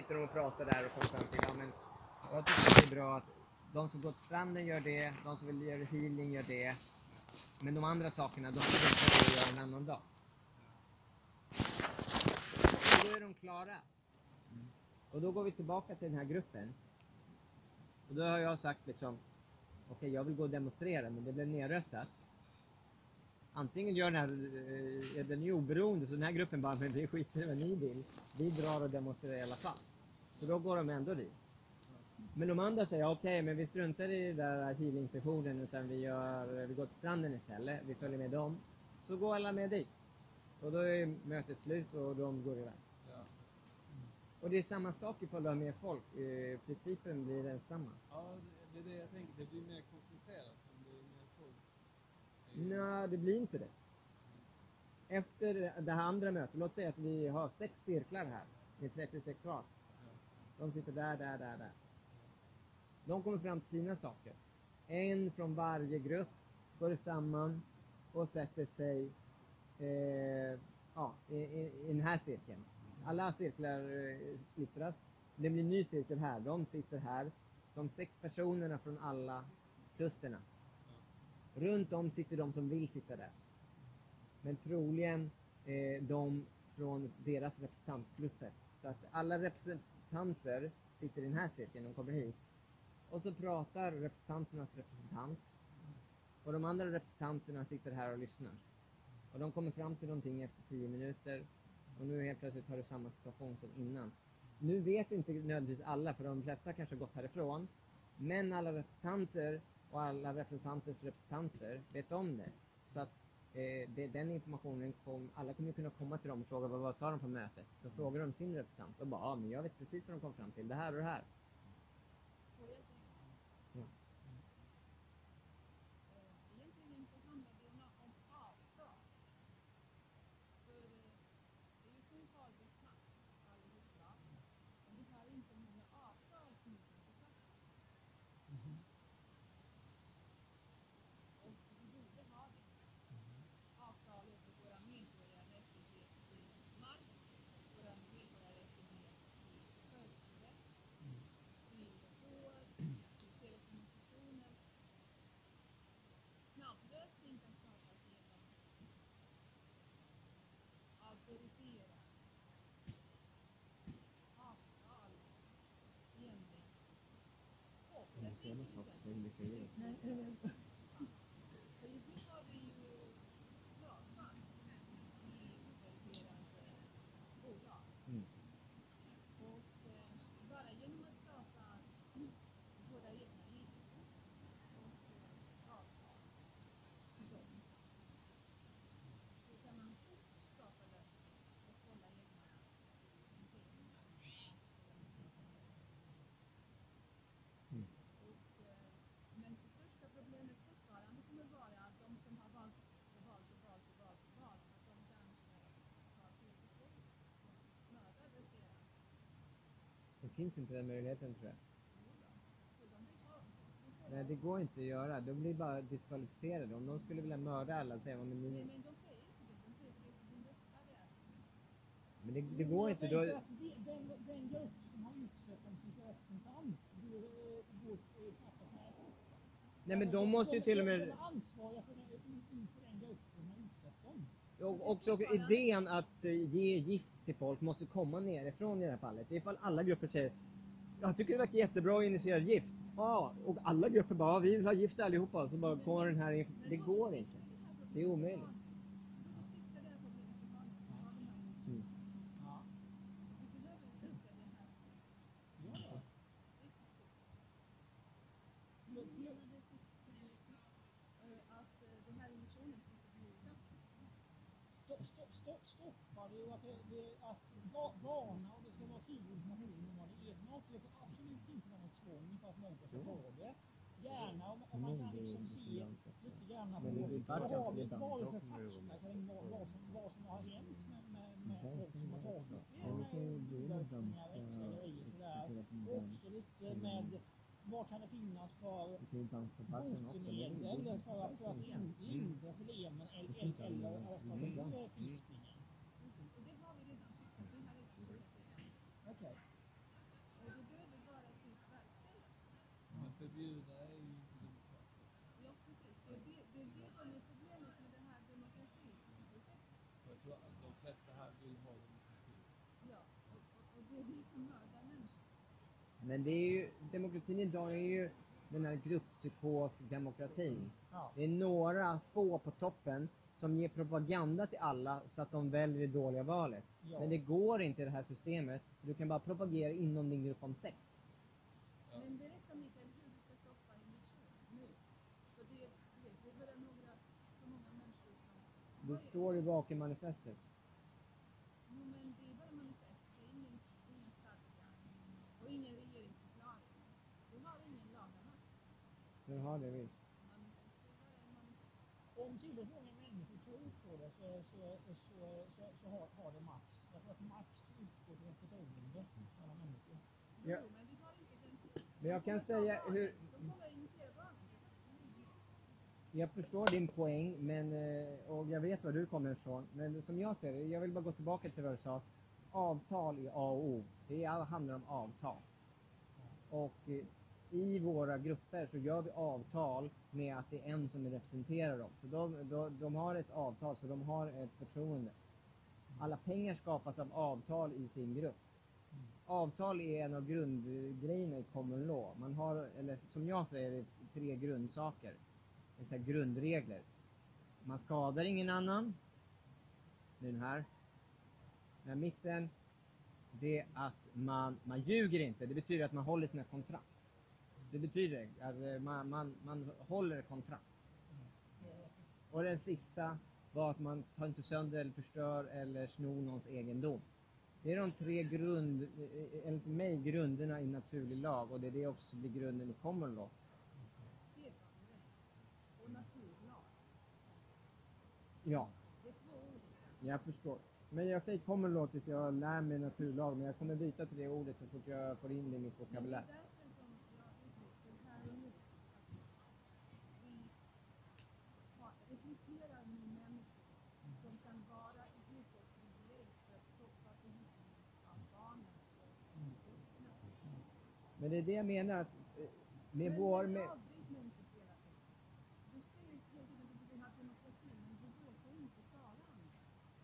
sitter de och pratar där och kommer fram till, ja, men jag tycker det är bra att de som går till stranden gör det, de som vill göra healing gör det, men de andra sakerna, de får vi göra en annan dag. Och då är de klara. Och då går vi tillbaka till den här gruppen. Och då har jag sagt liksom, okej, jag vill gå och demonstrera, men det blev nedröstat. Antingen gör den är oberoende, så den här gruppen bara, men det skiter i vad ni vill. Vi drar och demonstrerar i alla fall. Så då går de ändå dit. Men de andra säger, okej, men vi struntar i den där healing-sessionen, utan vi går till stranden istället. Vi följer med dem. Så går alla med dit. Och då är mötet slut och de går iväg. Ja. Och det är samma sak ifall du har med folk. Principen blir densamma. Ja, det är det jag tänker. Det blir mer komplicerat om det är mer folk. Nej, det blir inte det. Efter det här andra mötet, låt säga att vi har 6 cirklar här med 36 var. De sitter där. De kommer fram till sina saker. En från varje grupp går samman och sätter sig i den här cirkeln. Alla cirklar splittras. Det blir en ny cirkel här. De sitter här. De 6 personerna från alla klusterna. Runt om sitter de som vill sitta där. Men troligen de från deras representantgrupper. Så att alla representanter sitter i den här cirkeln. De kommer hit. Och så pratar representanternas representant. Och de andra representanterna sitter här och lyssnar. Och de kommer fram till någonting efter 10 minuter. Och nu helt plötsligt har du samma situation som innan. Nu vet inte nödvändigtvis alla, för de flesta kanske har gått härifrån. Men alla representanter och alla representanters representanter vet om det. Så att den informationen alla kommer kunna komma till dem och fråga vad sa de på mötet. Då frågar de sin representant och bara, men jag vet precis vad de kom fram till. Det här och det här. Ja. Egentligen så handlar det om avtal. För just nu har vi plats allihopa. Men vi har inte många avtal knutna till platsen. Och vi borde ha det. Avtalet för våra medborgarrättigheter till mark, våra medborgarrättigheter till födelserätt, till vård, till telekommunikationer. Snabblösning kan skapas genom auktorisera avtal enligt kooperativ. Så just nu har vi ju lagar i oreglerade bolag. Och bara genom att skapa våra egna villkor och avtal med dem, så kan man fort skapa lösningar och hålla egna hanteringar. Men det största problemet fortfarande kommer vara att de som har valt, att de kanske har tillgång sig mördar baserat. Det finns inte den möjligheten, tror jag. Så de vill ha. Nej, det går inte att göra. De blir bara diskvalificerade. Om de skulle vilja mörda alla, säger man, Nej, men de säger inte det. De säger fredsförbundet röstade. men det går inte. Då, Den grupp som har utsett dem som representant går knappast med. nej, men de måste ju till och med... De är ansvariga för inför den gruppen som har utsett dem. Och också idén att ge gift till folk måste komma nerifrån i det här fallet. Ifall alla grupper säger, jag tycker det verkar jättebra att initiera gift. Ja, och alla grupper bara, vi vill ha gift allihopa. Så bara kommer den här, det går inte. Det är omöjligt. Fixa det här problemet i fallet. Ja. Vi behöver fixa det här. Ja. Att den här emissionen ska inte bli Stoppa det och att varna, och det ska vara tydlig information om vad det är för något. Det får absolut inte vara något tvång för att någon ska ta det. Gärna om man kan liksom se lite grann på vad har vi för fakta kring vad som har hänt med folk som har tagit lösningar och sådär. Också lite med vad kan det finnas för botemedel för att lindra problemen eller ta förgiftningen. Och det har vi redan. Det här är Okej. förbjuda är ju inte demokratiskt. Ja, precis. Det är det som är problemet med den här demokratiprocessen. Jag tror att de flesta här vill ha demokrati. Ja, och det är det som mördar människor. Men det är ju, demokratin idag är ju den här grupppsykosdemokratin. Ja. Det är några få på toppen som ger propaganda till alla så att de väljer det dåliga valet. Ja. Men det går inte i det här systemet. Du kan bara propagera inom din grupp om sex. Ja. Men berätta Mikael hur du ska stoppa injektion nu. För det, du vet, det är bara så många människor som... Det står ju bakom manifestet. Jo, men det är bara manifest, det är ingen stadga och ingen regeringsförklaring. Du har ingen lagamakt. Nu har det vi. Manifest, det är bara en manifest. Om tillräckligt många människor tror på det så har det makt. Därför att makt utgår från förtroende mellan människor. Ja. Jo, men vi tar inte den tiden. Men jag kan säga hur... De kommer initiera vanligt. Jag förstår din poäng, men, och jag vet var du kommer ifrån. Men som jag ser det, jag vill bara gå tillbaka till vad du sa. Avtal är A och O. Det handlar om avtal. Och i våra grupper så gör vi avtal med att det är en som representerar oss. Så de har ett avtal, så de har ett förtroende. Alla pengar skapas av avtal i sin grupp. Avtal är en av grundgrejerna i common law. Man har, eller som jag säger, det är 3 grundsaker. Det är så här grundregler. Man skadar ingen annan. Den här. Den här mitten. Det är att man ljuger inte. Det betyder att man håller sina kontrakt. Det betyder att man håller kontrakt. Och den sista var att man tar inte sönder eller förstör eller snor någons egendom. Det är de 3 enligt mig, grunderna i naturlig lag, och det är det också som blir grunden i common law. Sedvanerätt och naturlag. Ja, Det är 2 olika. jag förstår. Men jag säger common law tills jag lär mig naturlag, men jag kommer byta till det ordet så fort jag får in det i mitt Men det vokabulär. är därför som jag uttrycker här och nu att vi rekryterar nu människor som kan vara i USAs regering för att stoppa förgiftningen av barnen och vuxna. Men det är det jag menar att med Men vår... du Med, avbryter mig inte hela tiden. Du säger hela tiden att du vill ha demokrati, men du låter inte tala om det.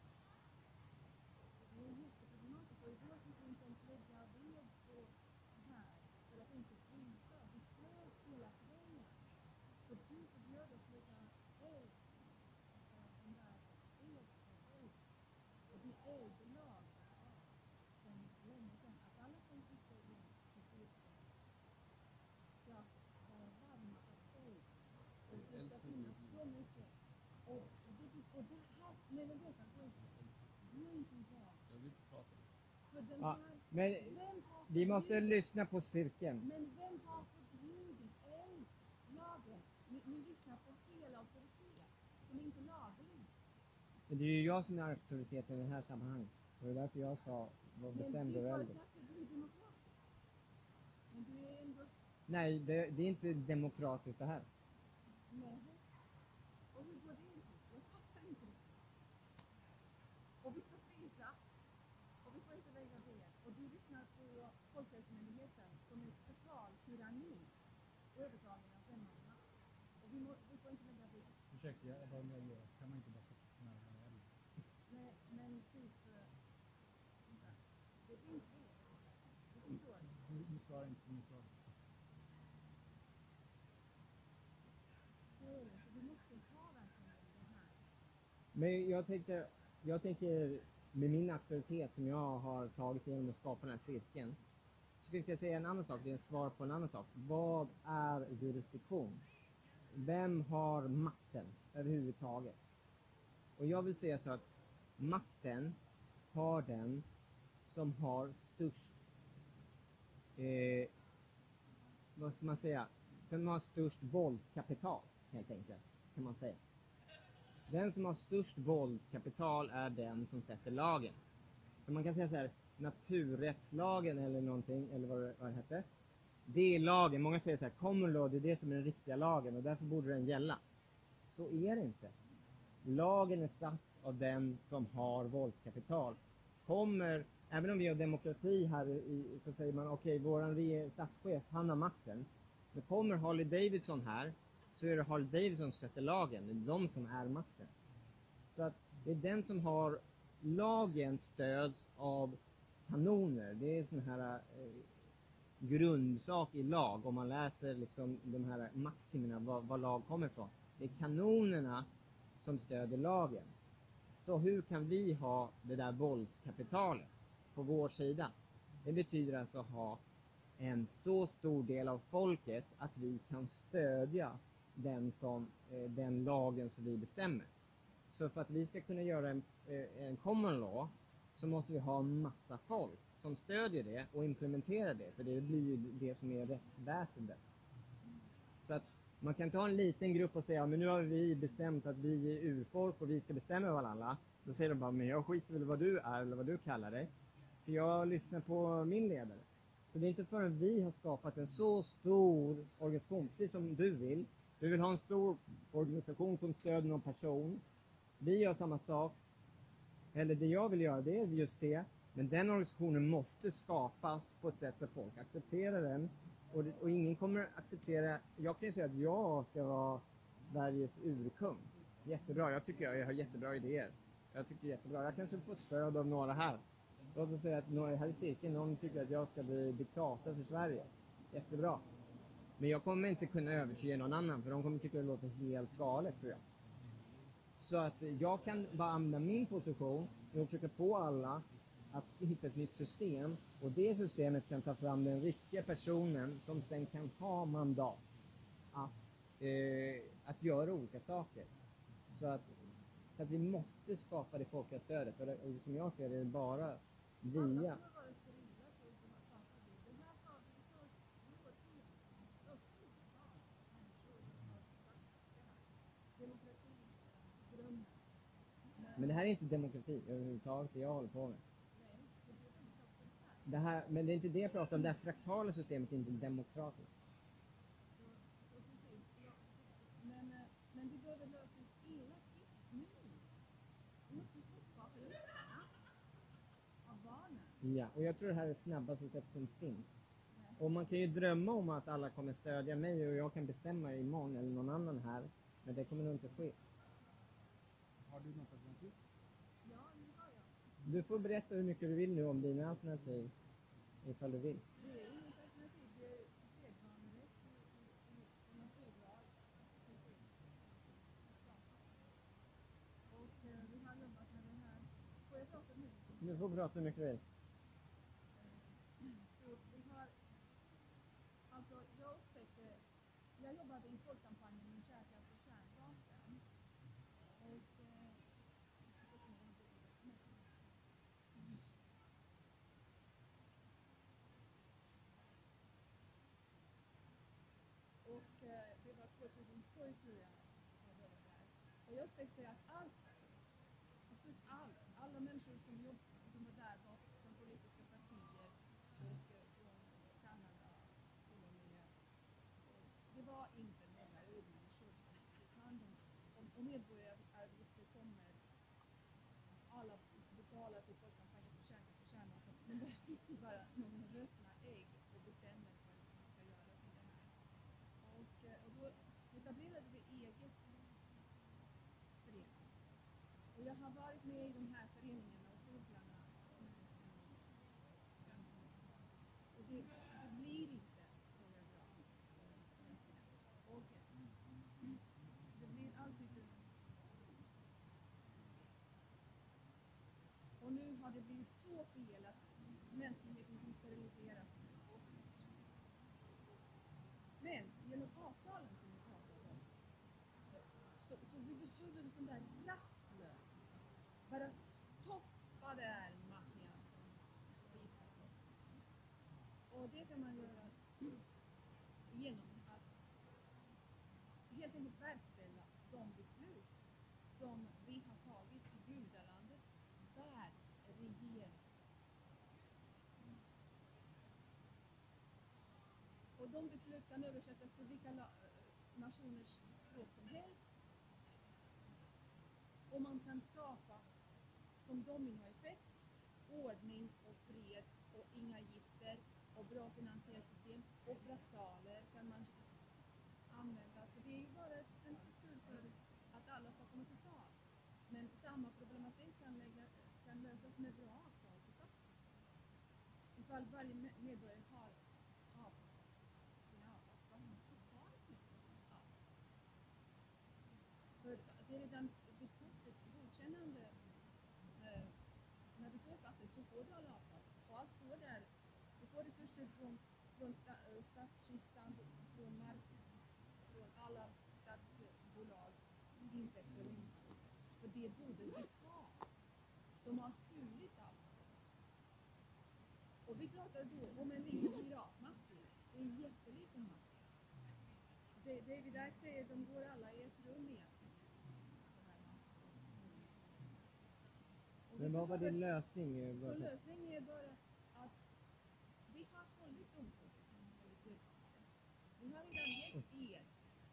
Det är jätteproblematiskt och igår fick vi inte ens lägga ved på här för att inte frysa. Vi frös hela kvällen. För du förbjöd oss lägga eld, den där eld på eld. Och det är eldlag sedan länge sedan att alla som sitter i kyrkan ska vara varma av eld. Och det ska finnas så mycket. Och det här, nej men vänta, du är inte bra. Jag vill inte prata om det. För den ja, här, men vem har vi måste förbjudit- lyssna på cirkeln. Men vem har förbjudit eldlagen? Ni lyssnar på fel auktoritet som inte är laglig. Men det är ju jag som är auktoriteten i det här sammanhanget. Och det är därför jag sa, var bestämd Men över du har elden. sagt att du är demokratisk. Men du är ändå... Nej, det är inte demokratiskt det här. Nej. Och hur går det ihop? Jag fattar inte det. Och vi ska frysa. Och vi får inte lägga det. Och du lyssnar på Folkhälsomyndigheten som är total tyranni. Övertagning av främmande makt. Och vi får inte lägga det. Ursäkta, jag bara med kan man inte bara sätta sig nära den här elden? Nej, men typ... vänta. Det finns det. Du förstår. Du svarar inte på min fråga. Så är det. Så vi måste ta verkligen det här. Men jag tänker med min auktoritet som jag har tagit genom att skapa den här cirkeln. Så ska jag säga en annan sak, det är ett svar på en annan sak. Vad är jurisdiktion? Vem har makten överhuvudtaget? Och jag vill säga så att makten har den som har störst, vad ska man säga, den har störst våldkapital helt enkelt, kan man säga. Den som har störst våldkapital är den som sätter lagen. Så man kan säga så här, naturrättslagen eller någonting, eller vad det heter. Det är lagen. Många säger så här, common law, det är det som är den riktiga lagen och därför borde den gälla. Så är det inte. Lagen är satt av den som har våldskapital. Även om vi har demokrati här så säger man okej, våran statschef, han har makten. Men kommer Harley Davidson här, så är det Harley Davidson som sätter lagen. Det är de som är makten. Så att det är den som har lagen stöds av kanoner. Det är sån här grundsak i lag. Om man läser liksom de här maximerna, var lag kommer ifrån. Det är kanonerna som stöder lagen. Så hur kan vi ha det där våldskapitalet på vår sida? Det betyder alltså ha en så stor del av folket att vi kan stödja den lagen som vi bestämmer. Så för att vi ska kunna göra en common law så måste vi ha en massa folk som stödjer det och implementerar det. För det blir ju det som är rättsväsendet. Så att man kan inte ha en liten grupp och säga men nu har vi bestämt att vi är urfolk och vi ska bestämma över alla. Då säger de bara men jag skiter väl vad du är eller vad du kallar dig. För jag lyssnar på min ledare. Så det är inte förrän vi har skapat en så stor organisation, precis som du vill. Du vill ha en stor organisation som stöder någon person. Vi gör samma sak. Eller det jag vill göra, det är just det. Men den organisationen måste skapas på ett sätt där folk accepterar den. Och ingen kommer acceptera... Jag kan ju säga att jag ska vara Sveriges urkung. Jättebra. Jag tycker jag har jättebra idéer. Jag tycker jättebra. Jag kanske får stöd av några här. Låt oss säga att några här i cirkeln, någon tycker att jag ska bli diktator för Sverige. Jättebra. Men jag kommer inte kunna övertyga någon annan, för de kommer tycka att det låter helt galet, tror jag. Så att jag kan bara använda min position och försöka få alla att hitta ett nytt system. Och det systemet kan ta fram den riktiga personen som sen kan ha mandat att göra olika saker. Så att vi måste skapa det folkliga stödet. Och som jag ser det bara via... Men det här är inte demokrati överhuvudtaget, det jag håller på med. Det här, men det är inte det jag pratar om. Det här fraktala systemet är inte demokratiskt. Men du behöver lösa hela tips nu. Du måste stoppa föräldrarna av barnen. Ja, och jag tror det här är det snabbaste sättet som finns. Och man kan ju drömma om att alla kommer stödja mig och jag kan bestämma imorgon eller någon annan här. Men det kommer nog inte ske. Har du något alternativ? Ja, det har jag. Du får berätta hur mycket du vill nu om dina alternativ. Ifall du vill. Det är inget alternativ. Det är sedvanerätt i naturlag. Och vi har jobbat med den här. Får jag prata nu? Du får prata hur mycket du vill. Så vi har, alltså jag jobbade i folkkampanjen med kärnkraft och kärnvapen. Och det var 2007 tror jag var det där. Och jag upptäckte att absolut alla människor som var där var från politiska partier och från Kanada, Colombia. Det var inte många övmänniskor som tog hand om medborgaravgifter kommer alla betala till folkkampanjen för kärnkraft och kärnvapen. Men där sitter bara några ruttna ägg och bestämmer vad som ska göras med det här. Och då etablerade vi eget förening. Och jag har varit med i de här föreningarna och cirklarna. Och det blir inte så bra. Och det blir alltid... Och nu har det blivit så fel att mänskligheten kan steriliseras så fort. Men genom avtalen som vi pratar om så vi behöver en sån där rask lösning. Bara stoppa det här maffian som vi pratar om. Och det kan man göra genom att helt enkelt verkställa de beslut som vi har tagit i gudalandets världsregering. Och de beslut kan översättas till vilka nationers språk som helst. Och man kan skapa som dominoeffekt ordning och fred och inga gifter och bra finansiellt system och fraktaler kan man Men samma problematik kan lösas med bra avtal på passet. Ifall varje medborgare har sina avtal på passet så har inte avtal. För det är redan vid passets godkännande. När du får passet så får du alla avtal. Och allt står där. Du får resurser från statskistan, från marken, från alla statsbolag, intäkter och inkomster. För det borde vi ha. De har stulit allt av oss. Och vi pratar då om en liten piratmaffia. Det är en jätteliten maffia. David Icke säger att de går alla i ett rum egentligen. Men vad var din lösning? Så lösningen är bara att vi har hållit domstolen enligt sedvanan. Vi har redan gett ed.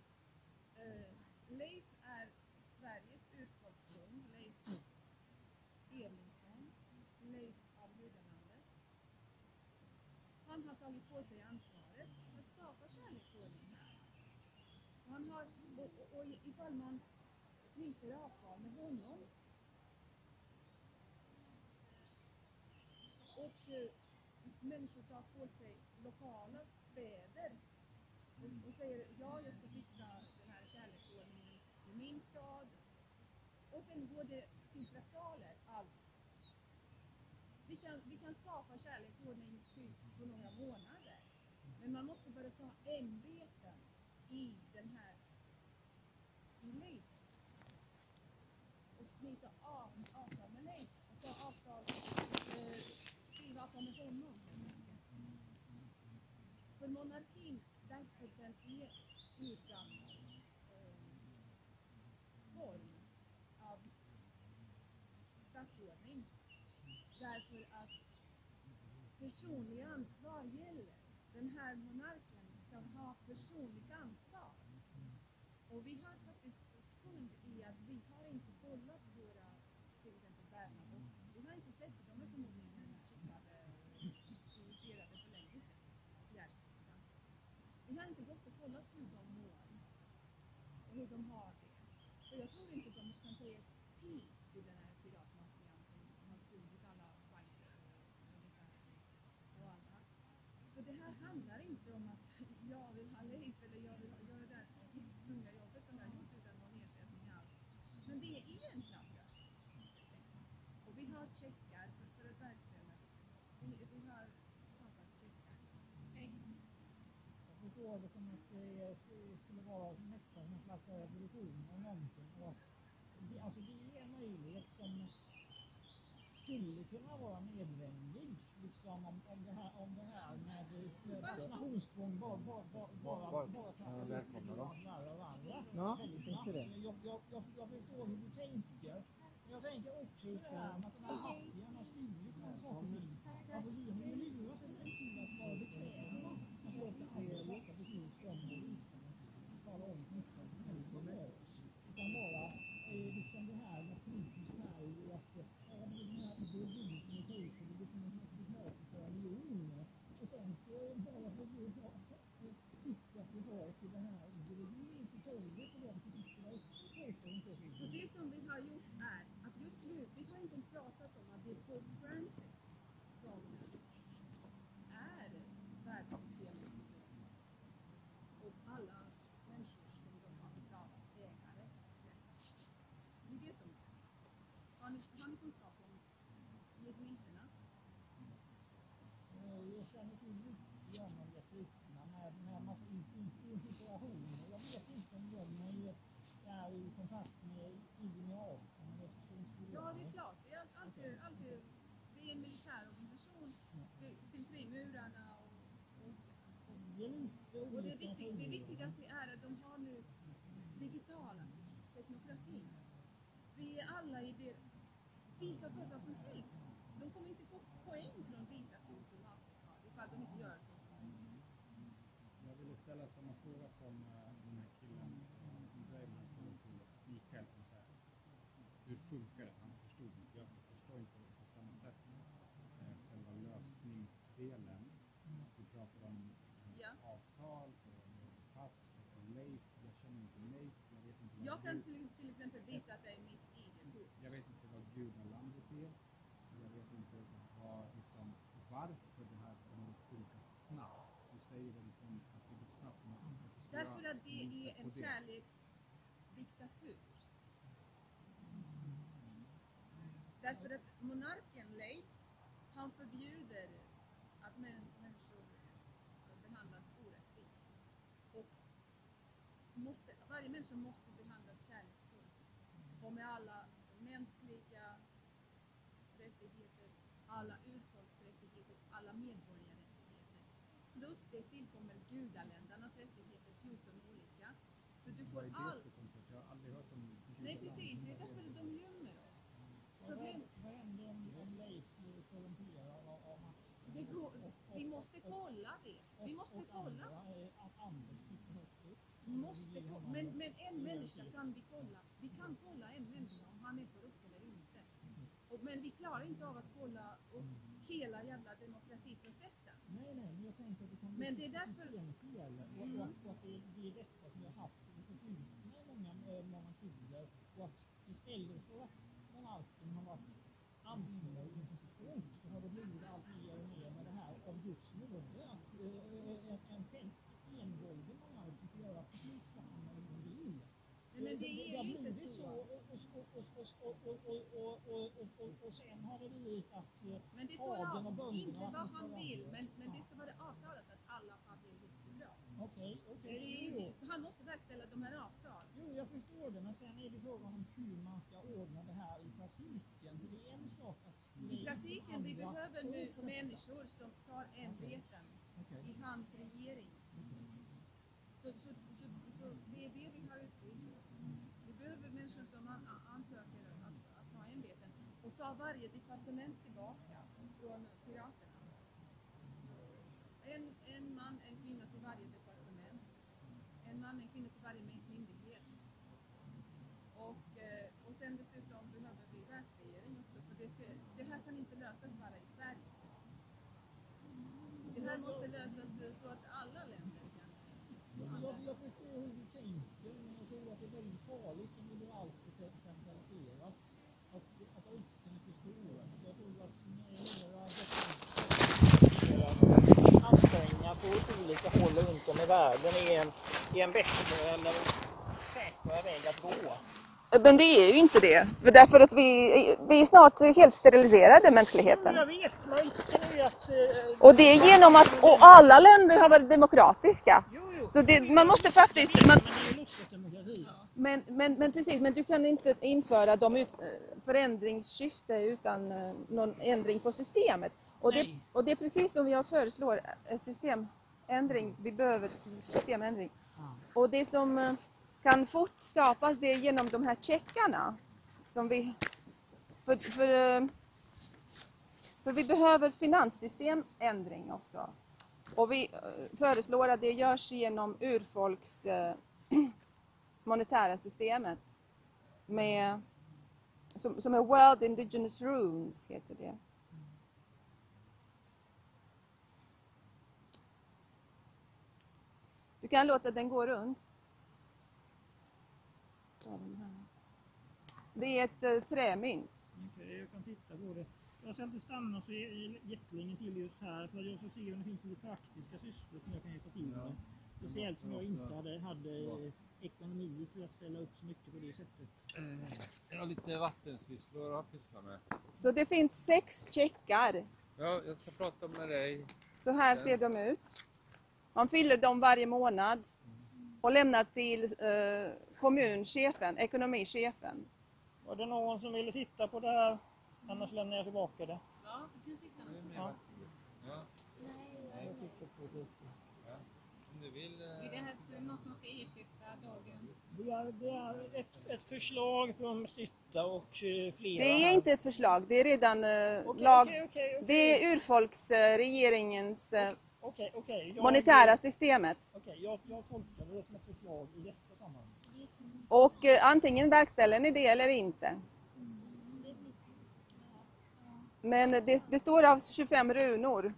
Leif är Sveriges urfolkskung, Leif Erlingsson, Leif av Judalandet. Han har tagit på sig ansvaret att skapa kärleksordning här. Han har, och ifall man knyter avtal med honom och människor tar på sig lokala städer och säger ja, jag ska fixa den här kärleksordningen i min stad, och sen går det till traktaler allt. Vi kan skapa kärleksordning på några månader, men man måste börja ta ämbeten i den här i Leifs och knyta avtal med Leif och ta avtal, skriva avtal med honom. För monarkin, därför den är urgammal form av statsordning. Därför att personlig ansvar gäller. Den här monarken ska ha personligt ansvar. Och vi har faktiskt skuld i att vi har inte kollat våra, till exempel Bernadotte. Vi har inte sett, de är förmodligen skickade, initierade för länge sedan, fjärrstiftan. Vi har inte gått och kollat hur de mår och hur de har det. För jag tror inte de kan säga ett pip till den här piratmaffian som har stulit alla banker och militärer och annat. Så det här handlar inte om att jag vill ha Leif eller jag vill göra det där jättestunga jobbet som jag har gjort utan någon ersättning alls. Men det är en snabb lösning. Och vi har checkar för att verkställa det. Vi har skapat checkar. Jag förstår det som att det skulle vara nästan någon slags revolution av någonting. Och att alltså det är en möjlighet som skulle kunna vara nödvändig. Liksom om det här med vaccinationstvång bara Ja, jag tänkte det. Jag förstår hur du tänker. Men jag tänker också det här med att den här maffian har stulit någon sak och ting. Alltså vi har ju lurat sig till att vara bekväma. Att låta alla fatta beslut om det utan att tala om nyttan för oss. Utan bara liksom det här med politiskt Sverige och att det är den här ideologin som är ta ut och det blir som en diplomatisk religion. Och sen så bara för att vi tycker att vi har till den här ideologin så tål det på dem som tycker att Så det som vi har gjort är att just nu, vi har inte pratat om att det är Pope Francis som är världssystemet och alla människor som de har bestraffat ägare. Ni vet om det. Har ni kunskap om jesuiterna? Jag känner till lite grann om jesuiterna med massa infiltrationer. Jag vet inte om de är i kontakt med tiden i Afrika. Ja, det är klart. Det är alltid det är en militär organisation till frimurarna och det viktigaste är att de har nu digital teknokrati. Vi är alla i det, vilka företag som helst. De kommer inte få poäng från Visakort och Mastercard ifall de inte gör så som de vill. Jag ville ställa samma fråga som den här killen Andrej ställde till Mikael. Hur funkar det? Han förstod inte. Jag förstår inte på samma sätt själva lösningsdelen. Du pratar om avtal och pass och Leif. Jag känner inte Leif. Jag vet inte. Jag kan till exempel visa att det är mitt ID-kort. säger det liksom att det går snabbt med att det ska Därför göra att det är lite en på det. kärleksdiktatur. Därför att monarken Leif, han förbjuder att människor behandlas orättvist. Och varje människa måste behandlas kärleksfullt. Och med alla mänskliga rättigheter, alla urfolksrättigheter, alla medborgarrättigheter. Plus det tillkommer gudaländarnas rättigheter, 14 olika. Så du får Vad är det allt. för koncept? Jag har aldrig hört om Nej precis, det är därför de gömmer oss. Problem, Vad händer om Leif blir korrumperad av makt? vi måste kolla det. Vi måste kolla. Att Anders sitter högst upp. Men en människa kan vi kolla. Vi kan kolla en människa om han är korrupt eller inte. Men vi klarar inte av att kolla upp hela jävla demokratiprocessen. Nej, men jag tänker att det kan bli Men det är därför... systemet gäller och att det är detta som vi har haft i många monarkier och att istället för att monarken har varit ansvarig inför sitt folk så har det blivit allt mer och mer med det här av Guds nåde att en envåldig monark som får göra precis vad han eller hon vill. Men det är ju inte så. Och sen har det blivit att Men det står adeln och bönderna... inte vad han vill, men det ska vara avtalat att alla har det jättebra. Okej. Han måste verkställa de här avtalen. Jo, jag förstår det, men sen är det frågan om hur man ska ordna det här i praktiken. För det är en sak att... I praktiken, vi behöver nu människor som tar ämbeten i hans regering. Så det är det vi har utlyst. Vi behöver människor som ansöker att ta ämbeten och ta varje departement tillbaka från piraterna. En man, en kvinna till varje departement. En man, en kvinna till varje myndighet. Och sen dessutom behöver vi världsregering också. För det här kan inte lösas bara i Sverige. Det här måste lösas så att alla länder kan. Jag förstår hur du tänker, men jag tror att det är väldigt farligt om det blir alltför centraliserat. Att risken är för stor. Jag tror att ansträngningar på olika håll runt om i världen är en bättre eller säkrare väg att gå. Men det är ju inte det. För därför att vi är snart helt steriliserade, mänskligheten. Jag vet, men risken är att... Och det är genom att alla länder har varit demokratiska. Så man måste faktiskt... Men precis, men du kan inte införa förändringsskifte utan någon ändring på systemet. Och det är precis som jag föreslår, systemändring. Vi behöver systemändring. Och det som kan fort skapas det är genom de här checkarna. Som vi... För vi behöver finanssystemändring också. Och vi föreslår att det görs genom urfolks monetära systemet. Som är World Indigenous Runes heter det. Du kan låta den gå runt. Det är ett trämynt. Okej, jag kan titta på det. Jag ska inte stanna så jättelänge till just här för jag ska se om det finns lite praktiska sysslor som jag kan hjälpa till med. Speciellt som jag inte hade ekonomi för att ställa upp så mycket på det sättet. Jag har lite vattensysslor att pyssla med. Så det finns 6 checkar. Ja, jag ska prata med dig. Så här ser de ut. Man fyller dem varje månad och lämnar till kommunchefen, ekonomichefen. Var det någon som ville titta på det här? Annars lämnar jag tillbaka det. Ja, du kan titta. Ja. Jag tittar på det. Om du vill... Är det här något som ska ersätta dagen? Det är ett förslag från Sitta och flera. Det är här. inte ett förslag, det är redan Okej. Det är urfolksregeringens Okej. monetära systemet. Okej, jag tolkar det som ett förslag i detta sammanhang. Och antingen verkställer ni det eller inte. Men det består av 25 runor.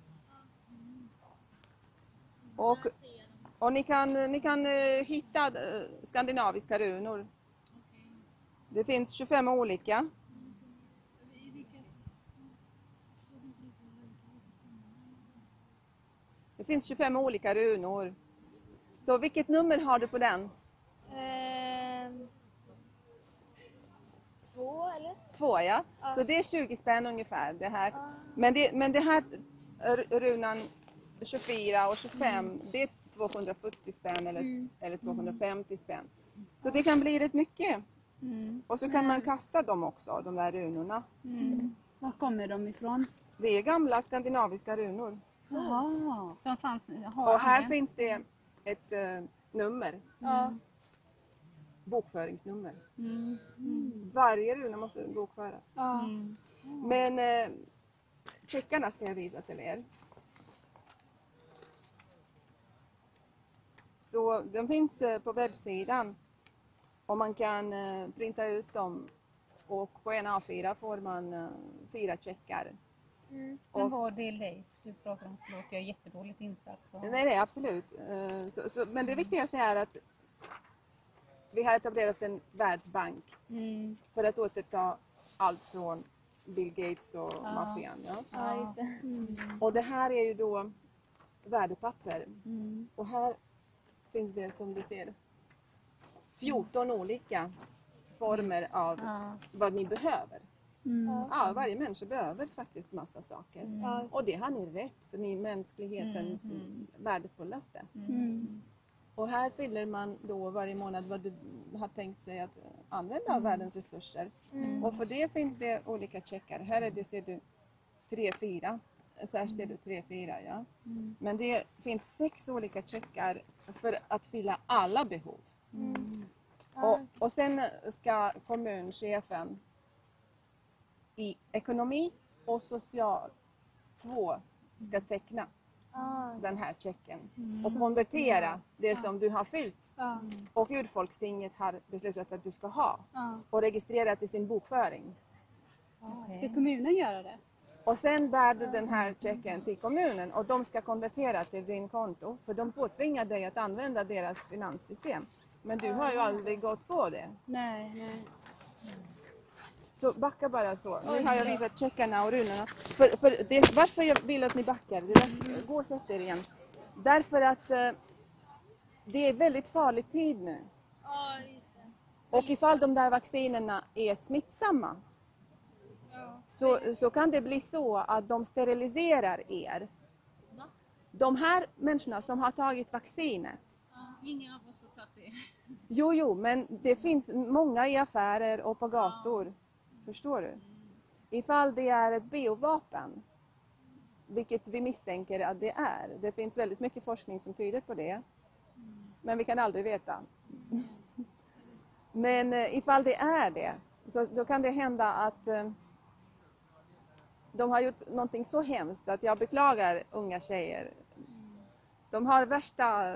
Och ni kan hitta skandinaviska runor. Det finns 25 olika. Det finns 25 olika runor. Så vilket nummer har du på den? 2 eller? 2, ja. Så det är 20 spänn ungefär. Det här. Men det här runan 24 och 25, det är 240 spänn eller 250 spänn. Så det kan bli rätt mycket. Och så kan man kasta dem också, de där runorna. Var kommer de ifrån? Det är gamla skandinaviska runor. Jaha. Som fanns, Och här finns det ett nummer. Bokföringsnummer. Varje runa måste bokföras. Men checkarna ska jag visa till er. Så de finns på webbsidan. Och man kan printa ut dem. Och på en A4 får man 4 checkar. Men vad del dig? Du pratar om, förlåt, jag är jättedåligt insatt. Så. Nej, absolut. Men det viktigaste är att vi har etablerat en världsbank för att återta allt från Bill Gates och maffian. Ja? Just det. Och det här är ju då värdepapper. Och här finns det, som du ser, 14 olika former av vad ni behöver. Ja, varje människa behöver faktiskt massa saker. Och det har ni rätt, för ni är mänsklighetens värdefullaste. Och här fyller man då varje månad vad du har tänkt sig att använda av världens resurser. Och för det finns det olika checkar. Här är det, ser du 3-4. Så här ser du 3-4, ja. Men det finns 6 olika checkar för att fylla alla behov. Och sen ska kommunchefen i ekonomi och social 2 ska teckna den här checken och konvertera det som du har fyllt och urfolkstinget har beslutat att du ska ha och registrerat i sin bokföring. Ska kommunen göra det? Och sen bär du den här checken till kommunen och de ska konvertera till din konto, för de påtvingar dig att använda deras finanssystem. Men du har ju aldrig gått på det. Nej. Så backa bara så. Nu har jag visat checkarna och runorna. Varför jag vill att ni backar, gå och sätt er igen. Därför att det är väldigt farlig tid nu. Ja, just det. Och ifall de där vaccinerna är smittsamma så kan det bli så att de steriliserar er. Va? De här människorna som har tagit vaccinet. Ingen av oss har tagit det. Jo, men det finns många i affärer och på gator. Förstår du? Ifall det är ett biovapen, vilket vi misstänker att det är. Det finns väldigt mycket forskning som tyder på det. Men vi kan aldrig veta. Men ifall det är det, så då kan det hända att de har gjort någonting så hemskt att jag beklagar unga tjejer. De har värsta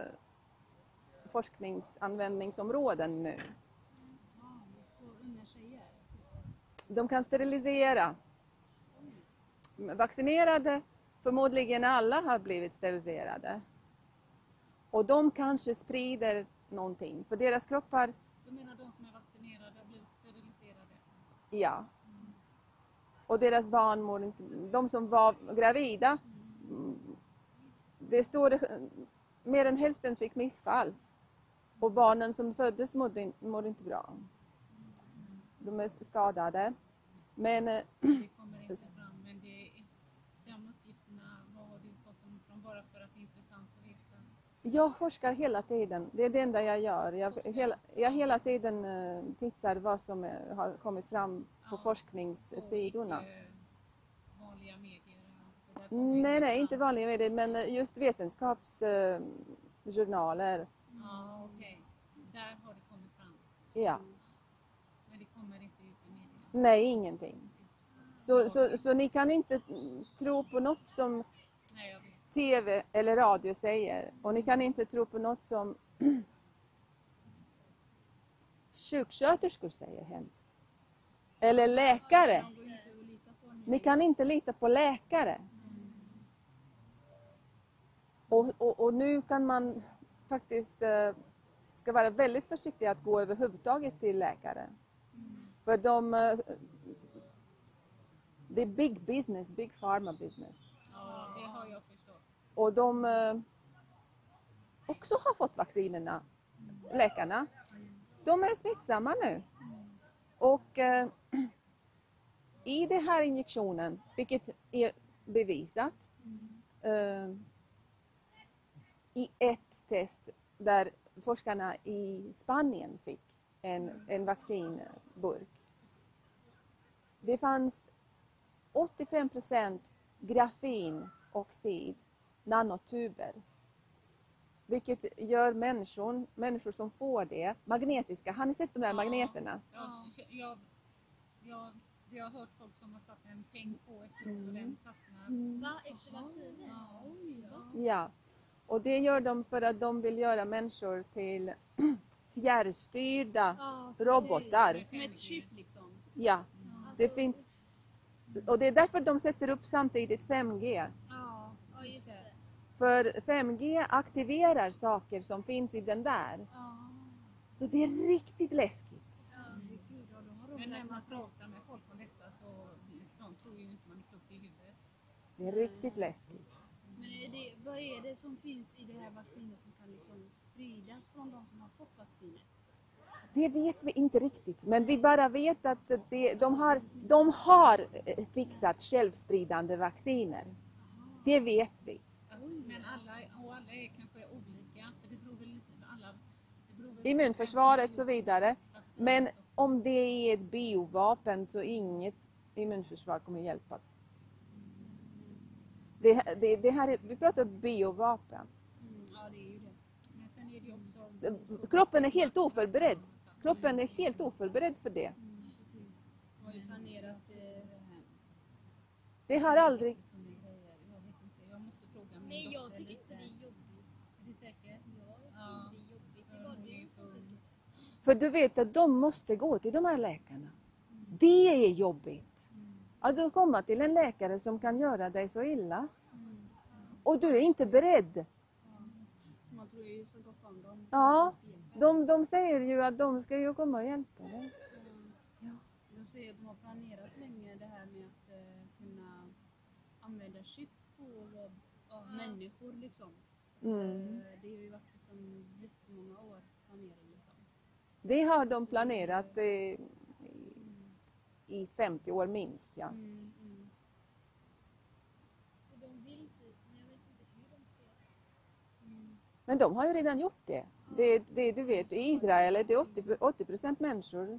forskningsanvändningsområden nu. De kan sterilisera. Vaccinerade, förmodligen alla har blivit steriliserade. Och de kanske sprider någonting, för deras kroppar... Du menar de som är vaccinerade har blivit steriliserade? Ja. Och deras barn mår inte... De som var gravida, det står mer än hälften fick missfall. Och barnen som föddes mår inte bra. De är skadade. Men... Det kommer inte fram, men de uppgifterna, vad har du fått dem från, bara för att det är intressant att veta? Jag forskar hela tiden. Det är det enda jag gör. Jag hela tiden tittar vad som har kommit fram på forskningssidorna. Vanliga medier? Nej, inte vanliga medier, men just vetenskapsjournaler. Ja, okej. Där har det kommit fram? Ja. Men det kommer inte ut i medierna? Nej, ingenting. Så ni kan inte tro på något som TV eller radio säger. Och ni kan inte tro på något som sjuksköterskor säger helst. Eller läkare. Ni kan inte lita på läkare. Och nu kan man faktiskt ska vara väldigt försiktig att gå överhuvudtaget till läkare. För det är big business, big pharma business. Ja, det har jag förstått. och de också har fått vaccinerna, läkarna, de är smittsamma nu. Och i den här injektionen, vilket är bevisat, i ett test där forskarna i Spanien fick en vaccinburk. Det fanns 85% grafenoxid, nanotuber. Vilket gör människor som får det magnetiska. Har ni sett de där magneterna? Jag har hört folk som har satt en peng på efteråt och den fastnar. Va? Efter vaccinet? Ja, och det gör de för att de vill göra människor till fjärrstyrda robotar. Som ett chip liksom. Ja, det finns. Och det är därför de sätter upp samtidigt 5G. Ja, just det. För 5G aktiverar saker som finns i den där. Så det är riktigt läskigt. Men när man pratar med folk om detta så de tror ju inte man är klok i huvudet. Det är riktigt läskigt. Men vad är det som finns i det här vaccinet som kan liksom spridas från de som har fått vaccinet? Det vet vi inte riktigt, men vi bara vet att de har fixat självspridande vacciner. Det vet vi. Men alla är kanske olika. För det beror väl lite på alla. Immunförsvaret och så vidare. Men om det är ett biovapen så inget immunförsvar kommer hjälpa. Det här är, vi pratar biovapen. Ja, det är ju det. Men sen är det också... Kroppen är helt oförberedd. Kroppen är helt oförberedd för det. Precis. De har ju planerat Det har aldrig... Jag vet inte, jag måste fråga min Nej, jag dotter tycker lite. inte det är jobbigt. Är du säker? Ja, jag tycker inte det är jobbigt. Det är bara du som tycker. För du vet att de måste gå till de här läkarna. Det är jobbigt. Att du kommer till en läkare som kan göra dig så illa. Och du är inte beredd. Man tror ju så gott om dem. Ja, de säger ju att de ska ju komma och hjälpa dig. De säger att de har planerat länge det här med att kunna använda chip på människor liksom. Det har ju varit liksom jättemånga år planering liksom. Det har de planerat i 50 år minst. Ja. Så de vill typ, men jag vet inte hur de ska göra. Men de har ju redan gjort det. Du vet, i Israel är det 80% människor.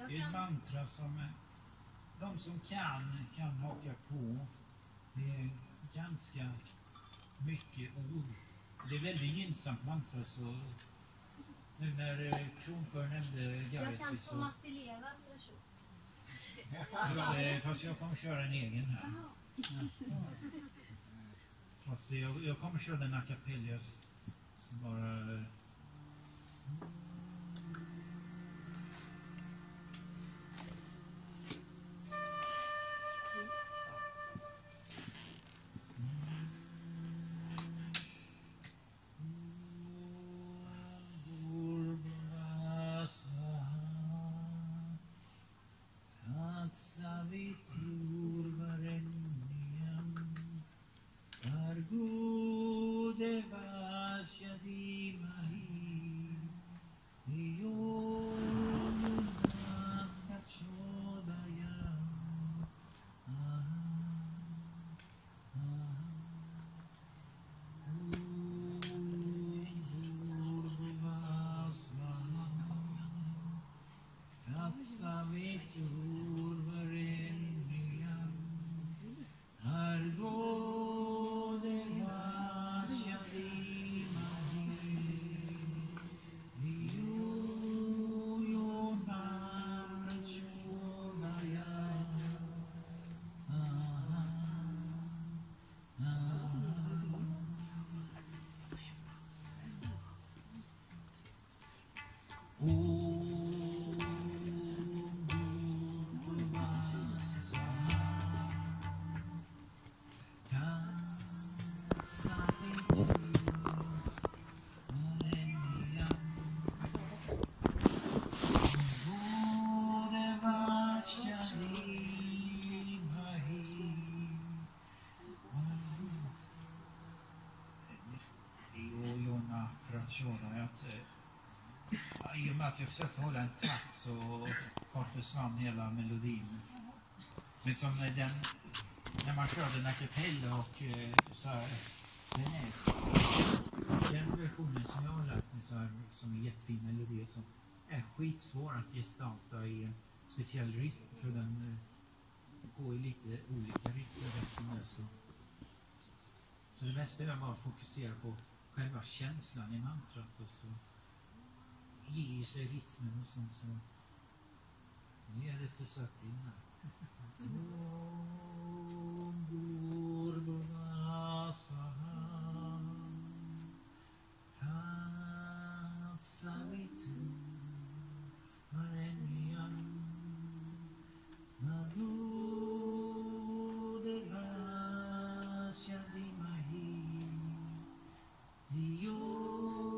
Det är ett mantra som de som kan haka på. Det är ganska mycket ord. Det är väldigt gynnsamt mantra, så nu när Kronför nämnde Gayatri så... Thomas Di Levas version. Fast jag kommer köra en egen här. Fast jag kommer köra den a cappella. Jag ska bara... I och med att jag försökte hålla en takt så försvann hela melodin. Men som när man kör den a cappella och så här, den versionen som jag har lärt mig så här, som är jättefin melodi, som är skitsvår att gestalta i en speciell rytm, för den går i lite olika rytmer. Så det bästa är bara att fokusera på själva känslan i mantrat och så ge sig rytmen och sånt. Så nu är det försökt in här. Om Durga Swaha Tat Savitu Varenyam Nadu Devasya Dimahi Diyo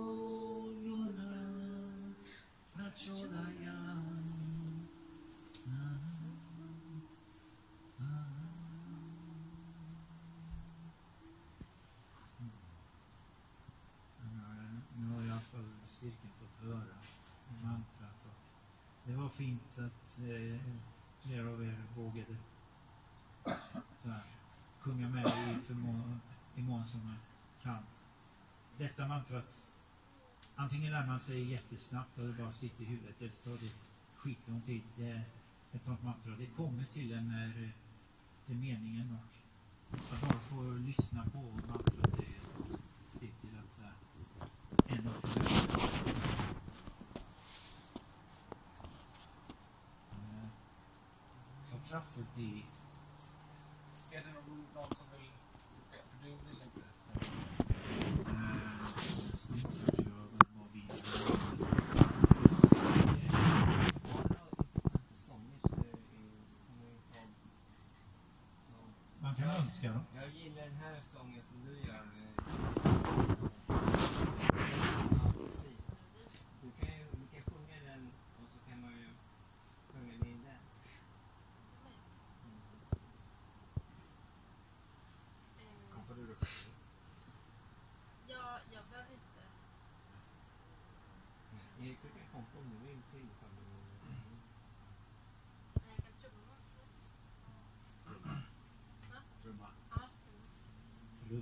Nu har jag i alla fall cirkeln fått höra mantrat, och det var fint att flera av er vågade så här, sjunga med i mån som man kan. Detta mantrat, antingen lär man sig jättesnabbt och det bara sitter i huvudet, eller så det skitlång tid. Det är ett sånt mantra. Det kommer till en när det är meningen, och att bara få lyssna på mantrat är ett steg till att så här, ändå förbättra. Så kraftfullt i... Är det någon som vill... För du vill inte... Man kan önska dem. Jag gillar den här sången som du gör. Precis. Du kan sjunga den och så kan man ju sjunga in den. Kompar du det själv? Ja, jag behöver inte. Erik, du kan kompa om du vill till. Nej, jag kan trumma också. Trumma. Ja, Trumma.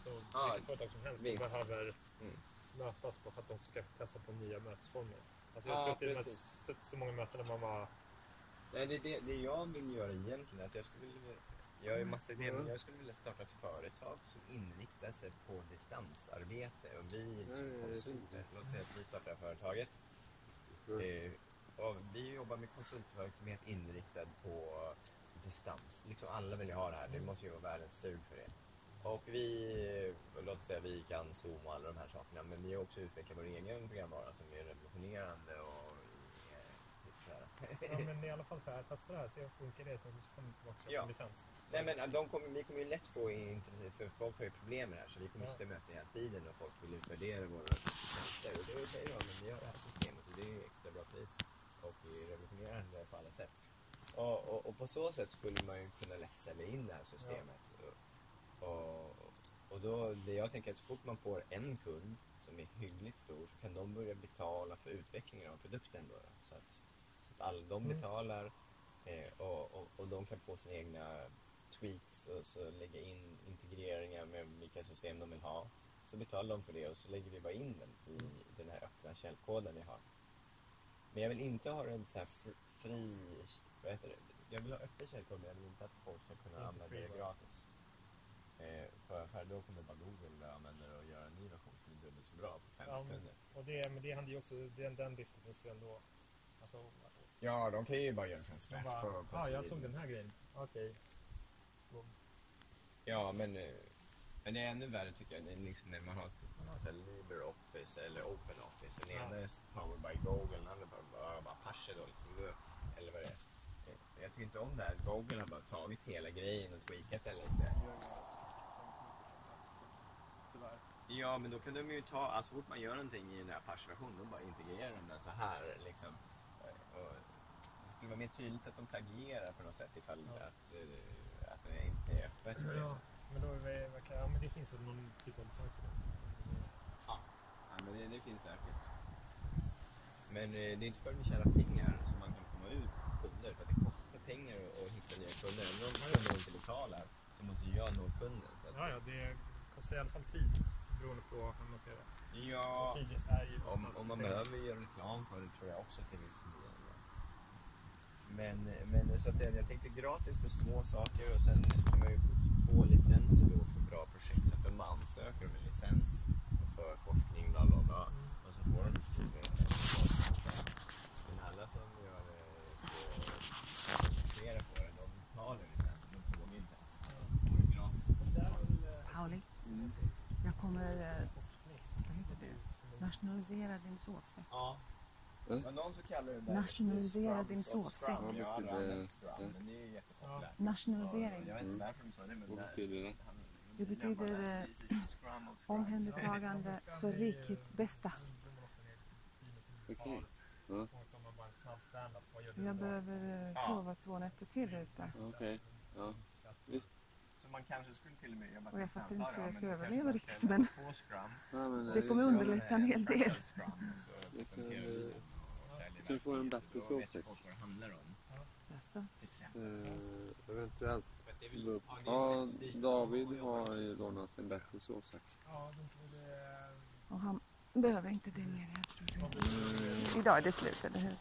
Alltså Ja, vilket företag som helst visst. som behöver Mm. mötas för att de ska testa på nya mötesformer. Alltså jag Ja, har precis. sett så många möten där man bara... Nej, det jag vill göra egentligen är att jag har ju massa idéer, men jag skulle vilja starta ett företag som inriktar sig på distansarbete och vi som konsulter, låt säga att vi startar företaget och vi jobbar med konsultverksamhet inriktad på distans. Liksom alla vill ju ha det här, det måste ju vara världens sug för det. Och låt säga vi kan Zoom och alla de här sakerna, men vi har också utvecklat vår egen programvara som är revolutionerande och typ så här. Ja, men i alla fall så här, testa det här, se hur funkar det, så kommer vi tillbaka till licens. Nej, men vi kommer ju lätt få intresse, för folk har ju problem med det här, så vi kommer sitta i möten hela tiden och folk vill utvärdera våra tjänster. Och det är okej då, men vi har det här systemet och det är extra bra pris och är revolutionerande på alla sätt. Och på så sätt skulle man ju kunna lätt ställa in det här systemet. Och då, det jag tänker att så fort man får en kund som är hyggligt stor så kan de börja betala för utvecklingen av produkten då. Så att de betalar och de kan få sina egna tweaks och så lägga in integreringar med vilka system de vill ha. Så betalar de för det och så lägger vi bara in den i den här öppna källkoden vi har. Men jag vill inte ha en så här fri, vad heter det? Jag vill ha öppen källkod, men jag vill inte att folk ska kunna använda det gratis. För då kommer bara Google använda det och göra en ny version som är dubbelt så bra på 5 sekunder. Och men det handlar ju också, den risken finns ju ändå. Alltså, ja, de kan ju bara göra transparent på jag såg den här grejen. Okej. Ja, men det är ännu värre tycker jag. Det är liksom när man har så här LibreOffice eller OpenOffice. Och den ena är powered by Google, den andra bara Apache då liksom. Eller vad det är. Jag tycker inte om det här. Google har bara tagit hela grejen och tweakat den lite. Ja, men då kan de ju ta, så fort man gör någonting i den här Apache-versionen, då bara integrerar de den så här liksom. Och det skulle vara mer tydligt att de plagierar på något sätt ifall att det inte är öppet. Ja, men då men det finns väl någon typ av licens på det? Ja, men det finns säkert. Men det är inte för att vi tjänar pengar som man kan komma ut på kunder, för att det kostar pengar att hitta nya kunder. Även om kunder inte betalar så måste jag nå kunden. Så att det kostar i alla fall tid, beroende på hur man ser det. Ja, tid är ju om man behöver göra reklam för det tror jag också till viss del. Men så att säga, jag tänkte gratis för små saker och sen kan man ju få licenser då för bra projekt. Så att de ansöker om en licens för forskning, bla bla bla. Och så får de precis en licens. Men alla som gör flera på det, de betalar licensen, de får inte. Det är gratis. Pauli, jag kommer, vad heter det? Nationalisera din sovsäck. Ja. Men någon så kallar det där nationalisera din sovsäck. Ja, det är ju jättepopulärt. Nationalisering. Jag vet inte varför de sa det, men Vad betyder det? Det betyder omhändertagande för rikets bästa. Okej. Ja. Jag behöver sova 2 nätter till ute. Okej. Ja. Visst. Så man kanske skulle till och med jobba Och jag fattar inte hur jag ska överleva riktigt, men men det kommer underlätta en hel del. Du kan få en bättre sovsäck. Alltså. Eventuellt. Ja, David har ju lånat en bättre sovsäck. Och han behöver inte det mer, jag tror det. Idag är det slut, eller hur?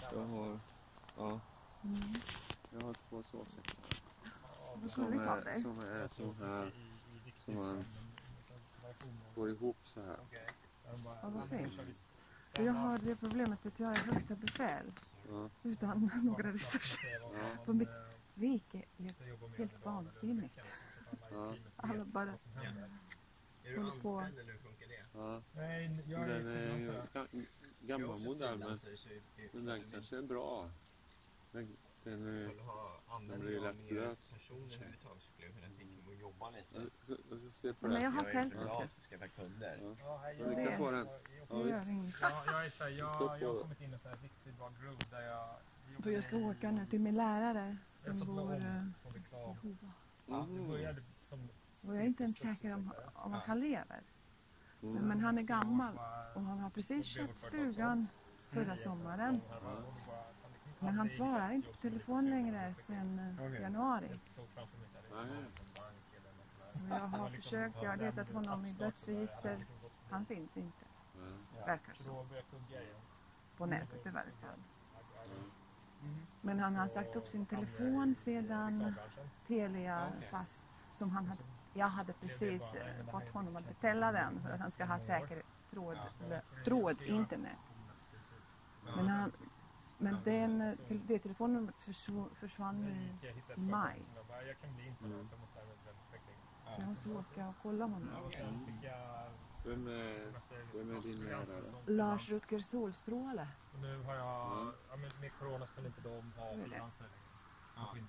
Jag har 2 sovsäckar. Som är så här, som man går ihop så här. Ja, vad fint. Jag har det problemet att jag är högsta befäl utan några resurser. På mitt rike är helt vansinnigt. Alla bara håller på. Ja. Den är gammal modell, men den kanske är bra. Den blir lätt blöt. Men jag har tält. Du kan få den. Jag har kommit in i en riktigt bra groove där För jag ska åka nu till min lärare som bor i Hova. Och jag är inte ens säker om att han lever. Men han är gammal och han har precis köpt stugan förra sommaren. Men han svarar inte på telefon längre sedan januari. Jag har försökt, jag har letat honom i dödsregister. Han finns inte. Verkar så. På nätet i varje fall. Men han har sagt upp sin telefon sedan Telia fast som jag hade precis fått honom att beställa den för att han ska ha säker tråd internet. Men det telefonnumret försvann i maj. Så jag måste åka och kolla honom. Vem är din lärare? Lars Rutger Solstråle. Och nu har jag, med corona skulle inte de ha frilansare längre.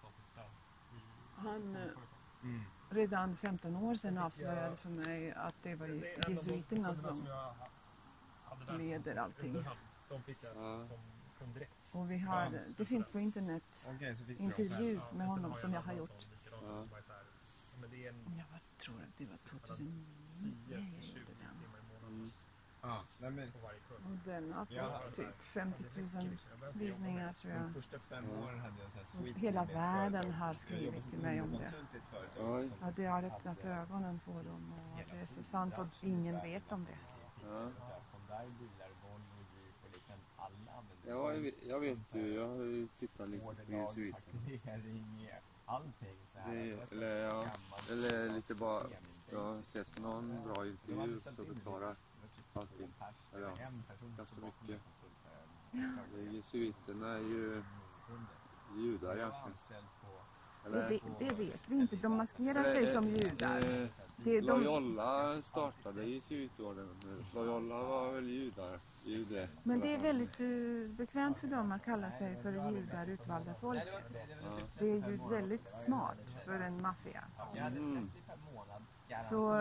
Han redan 15 år sedan avslöjade för mig att det var jesuiterna som leder allting. Och det finns på internet intervju med honom som jag har gjort. Jag tror att det var 2009 jag gjorde den. Och den har fått typ 50 000 visningar tror jag. Och hela världen har skrivit till mig om det. Ja, det har öppnat ögonen på dem och det är så sant att ingen vet om det. Ja, jag vet ju. Jag har ju tittat lite på jesuiten. Eller lite bara, jag har sett någon bra intervju så förklarar allting. Eller ja, ganska mycket. Jesuiterna är ju judar egentligen. Det vet vi inte, de maskerar sig som judar. Loyola startade jesuitorden. Loyola var väl jude. Men det är väldigt bekvämt för dem att kalla sig för judar, utvalda folk. Det är ju väldigt smart för en maffia. Så...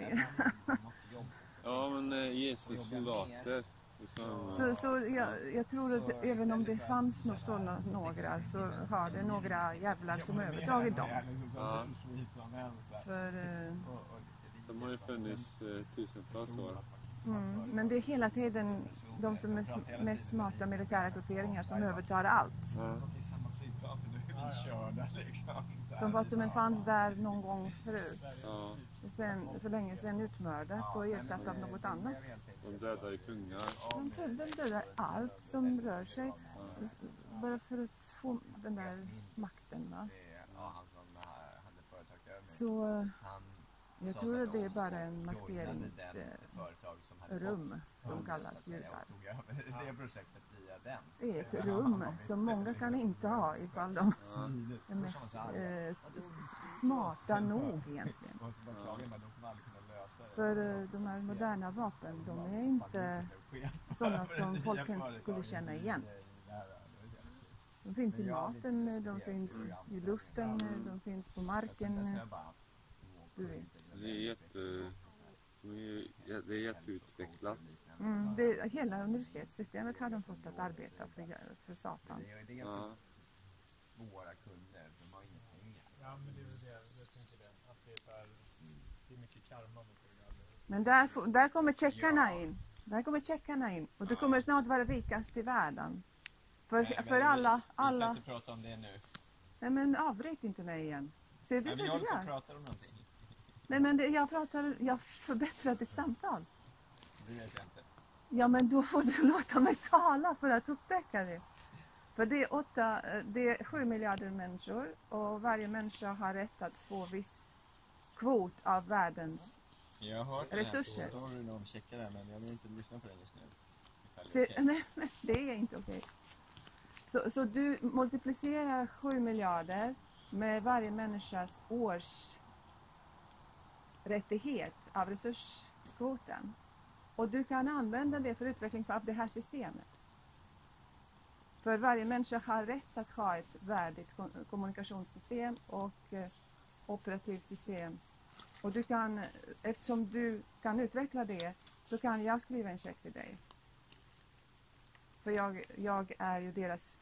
ja, men Jesus soldater. Så jag tror att även om det fanns några så har det några jävlar som övertagit dem. Ja. För, de har ju funnits tusentals år. Men det är hela tiden de som är mest smarta militära grupperingar som övertar allt. Som fanns där någon gång förut. För länge sedan utmördat och ersatt av något annat. De dödar ju kungar. De dödar allt som rör sig. Bara för att få den där makten. Va? Så jag tror att det är bara en maskeringsrum som kallas judar. Det är ett rum som många kan inte ha ifall de är smarta nog egentligen. För de här moderna vapen, de är inte sådana som folk ens skulle känna igen. De finns i maten, de finns i luften, de finns på marken. Du vet. Det är jätteutvecklat. Hela universitetssystemet har de fått att arbeta för satan. Ja. Svåra kunder, de har inga pengar. Ja, men det är det jag tänker det. Att det är så här, det är mycket karma. Men där kommer checkarna in. Där kommer checkarna in. Och du kommer snart vara rikast i världen. För alla... Vi kan inte prata om det nu. Nej, men avbryt inte mig igen. Ser du vi vad håller du på gör? att prata om någonting. Nej, men jag förbättrar ditt samtal. Det vet jag inte. Ja, men då får du låta mig tala för att upptäcka det. För det är 7 miljarder människor och varje människa har rätt att få viss kvot av världens jag har hört resurser. Den här storyn om checkar men jag vill inte lyssna på den just nu. Nej, men det är inte okej. Så du multiplicerar 7 miljarder med varje människas årsrättighet av resurskvoten. Och du kan använda det för utveckling av det här systemet. För varje människa har rätt att ha ett värdigt kommunikationssystem och operativsystem. Och du kan, eftersom du kan utveckla det, så kan jag skriva en check till dig. För jag är ju deras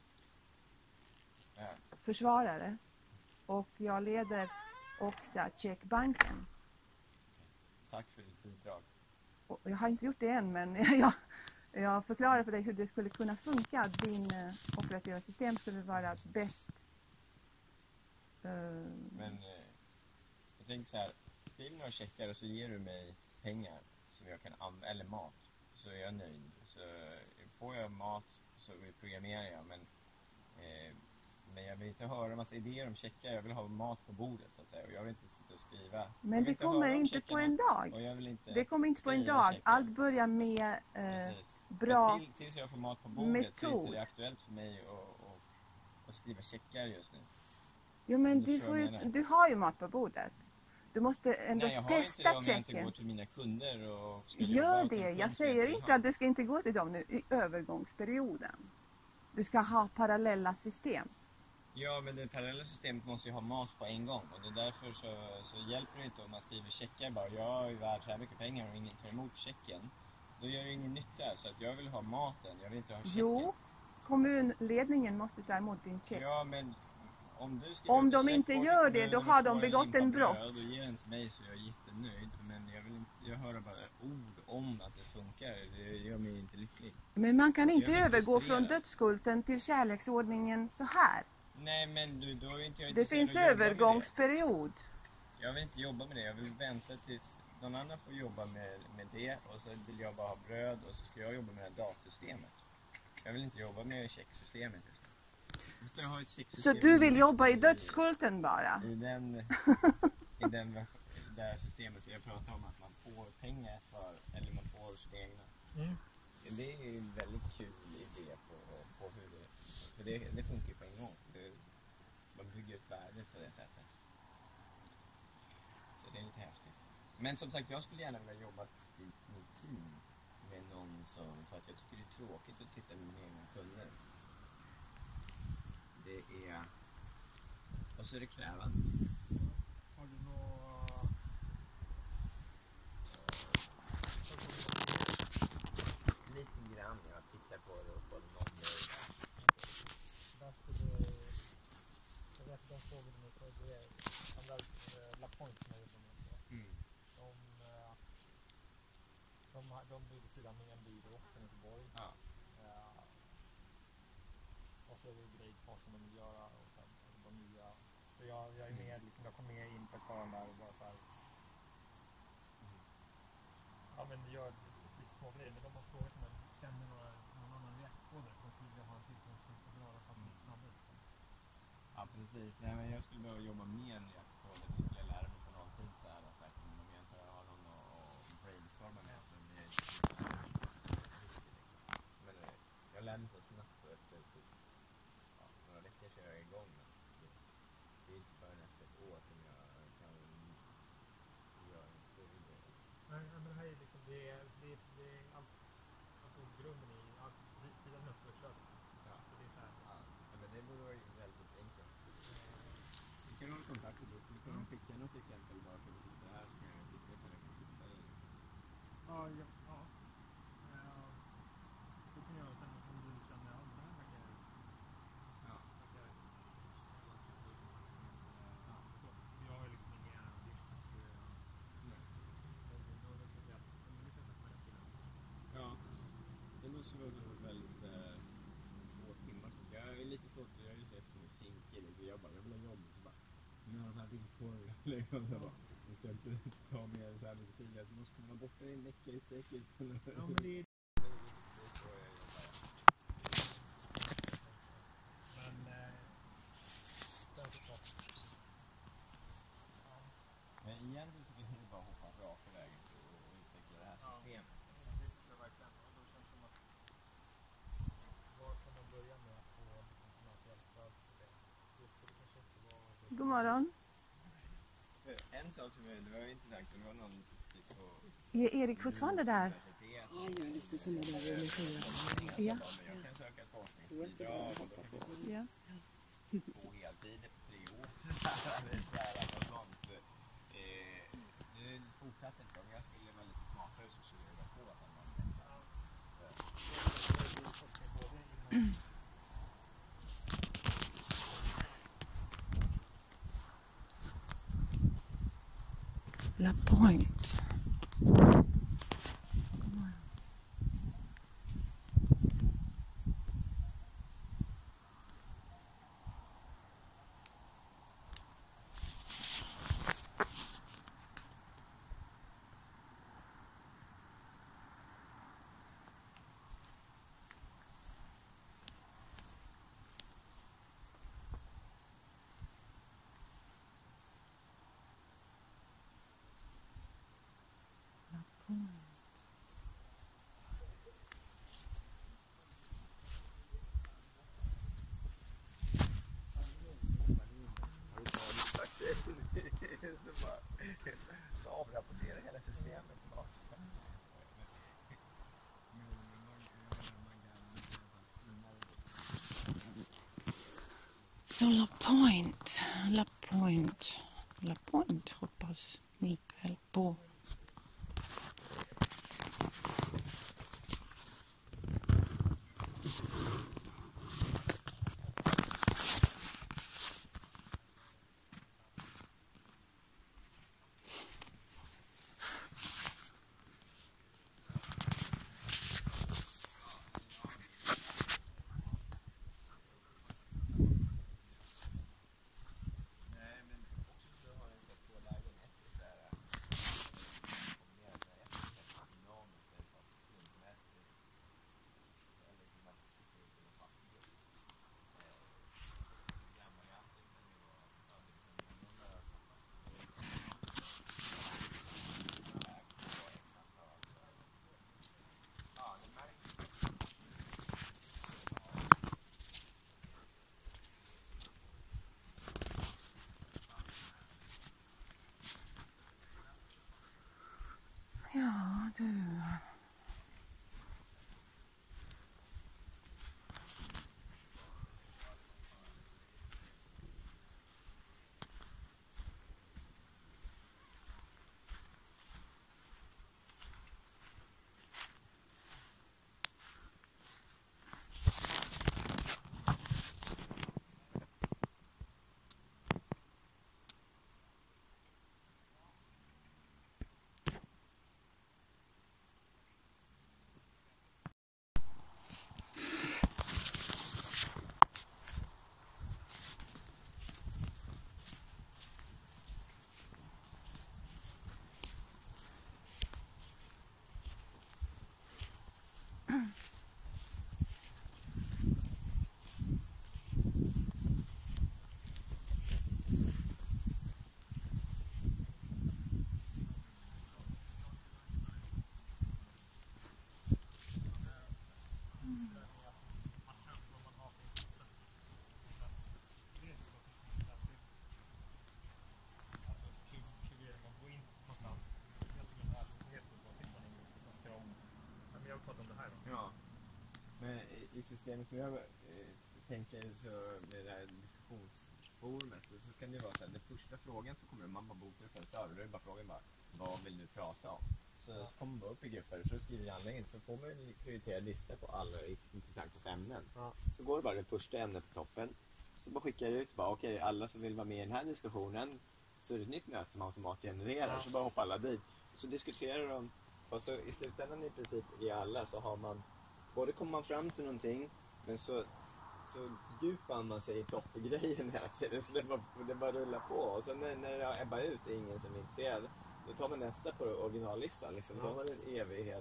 försvarare. Och jag leder också checkbanken. Tack för ditt bidrag. Och jag har inte gjort det än, men jag förklarar för dig hur det skulle kunna funka. Din operativa system skulle vara bäst. Men Jag tänker så här, skriv några checkar och så ger du mig pengar som jag kan använda, eller mat, så är jag nöjd. Så får jag mat så programmerar jag, men jag vill inte höra en massa idéer om checkar. Jag vill ha mat på bordet så att säga, och jag vill inte sitta och skriva. Men det kommer inte på en dag. Det kommer inte på en dag. Allt börjar med bra tills jag får mat på bordet metod. Så är inte det aktuellt för mig att skriva checkar just nu. Jo, men du har ju mat på bordet. Du måste ändå testa checken. Nej, jag har inte det om jag inte går till mina kunder och gör det. Jag säger inte att du ska inte gå till dem nu i övergångsperioden. Du ska ha parallella system. Ja, men det parallella systemet måste ju ha mat på en gång. Och det är därför så hjälper det inte om man skriver checkar bara. Jag är värd så här mycket pengar och ingen tar emot checken. Då gör det ingen nytta. Så att jag vill ha maten, jag vill inte ha checken. Jo, kommunledningen måste ta emot din check. Ja, men om de inte gör det, då har de begått en brott. Då ger den till mig så jag är jättenöjd. Men jag hör bara ord om att det funkar. Det gör mig inte lycklig. Men man kan inte övergå från dödskulten till kärleksordningen så här. Nej, men då är inte jag det finns övergångsperiod. Jag vill inte jobba med det. Jag vill vänta tills någon annan får jobba med det. Och så vill jag bara ha bröd och så ska jag jobba med datasystemet. Jag vill inte jobba med checksystemet just nu. Så du vill jobba i dödskulten bara? I det systemet som jag pratar om, att man får pengar eller man får sina egna. Det är ju en väldigt kul idé på hur det, för det funkar ju på en gång. Man bygger ett värde på det sättet. Så det är lite häftigt. Men som sagt, jag skulle gärna vilja jobba i team med någon som, för att jag tycker det är tråkigt att sitta med mina egna kunder. Det är... Och så är det krävande. Har du några... Lite grann, jag tittar på det och på någon grej där. Där skulle... Jag vet att de frågade mig på det. Andra LaPointe som jag jobbar med också. De blir vid sidan med en byrå från Göteborg. Ja. Och så är det grejkvar som de vill göra och sen de nya. Så jag är med, liksom, jag kom med in på ett hörn där och bara så här. Ja, men gör lite små grejer. Men de har frågat om jag känner någon annan reaktkoder som skulle vilja ha en tillståndspunkt att dra så att det blir snabbare. Ja, precis. Nej, men jag skulle behöva jobba med en reaktkoder. Det skulle jag lära mig på någon tid så här. Säkert, men om jag inte har någon att brainstorma med så blir det men jag lär mig så snabbt så efter några veckor så är jag igång. Det är inte förrän efter ett år som jag kan göra en större grej. Nej, men det här är liksom, det är allt, alltså grunden i allt, tiden nötter och kött. Ja. Så det är så här. Ja, men det borde vara väldigt enkelt. Vi kan ha kontakt och du kan skicka något exempel bara för att fixa det här så kan jag titta på det och fixa det. Ja. Det kan jag sen om du känner av det här verkar. Ja. Jag har ju liksom inga Ja, det måste vara väldigt få timmar. Jag är lite svårt, jag är ju så efter min singel. Jag vill ha jobb så bara, nu har de här villkoren. Nu ska jag inte ta mer så här lite tidigare. Så måste komma bort en vecka i sträcket. Ja, men det är så jag jobbar. Men sen såklart. Men egentligen så vill jag bara hoppa raka vägen och utveckla det här systemet. Det tror jag verkligen. Och då känns det som att var kan man börja med att få finansiellt stöd för det? Det skulle kanske inte vara... God morgon. En sak som det var intressant, det var någon typ på... Är Erik fortfarande där? Ja, jag gör lite sådana där energier. Ja. Jag kan söka ett forskningsbidrag och då kan vi Ja. få heltider på 3 år. Det är så här, alltså sånt. Det fortsatte inte, om jag skulle vara lite smartare så skulle jag på att han var en LaPointe. Så avrapporterar hela systemet tillbaka. Så La Pointe hoppas Mikael på. Ja, du. Ja. Men i systemet som jag tänker så med det här diskussionsforumet så kan det vara så här, den första frågan så kommer man bara boka upp en server, då är bara frågan bara, vad vill du prata om? Så kommer man bara upp i grupper, så skriver jag anläggningen, så får man en prioriterad lista på alla intressanta ämnen. Ja. Så går det bara det första ämnet på toppen, så bara skickar jag ut bara, okej, alla som vill vara med i den här diskussionen, så är det ett nytt möte som automatgenererar, så bara hoppar alla dit. Så diskuterar de, och så i slutändan i princip i alla så har man, både kommer man fram till någonting, men så fördjupar man sig i toppgrejen hela tiden, så det bara rullar på. Och sen när det ebbar ut, är ingen som är intresserad, då tar man nästa på originallistan liksom. Så har man en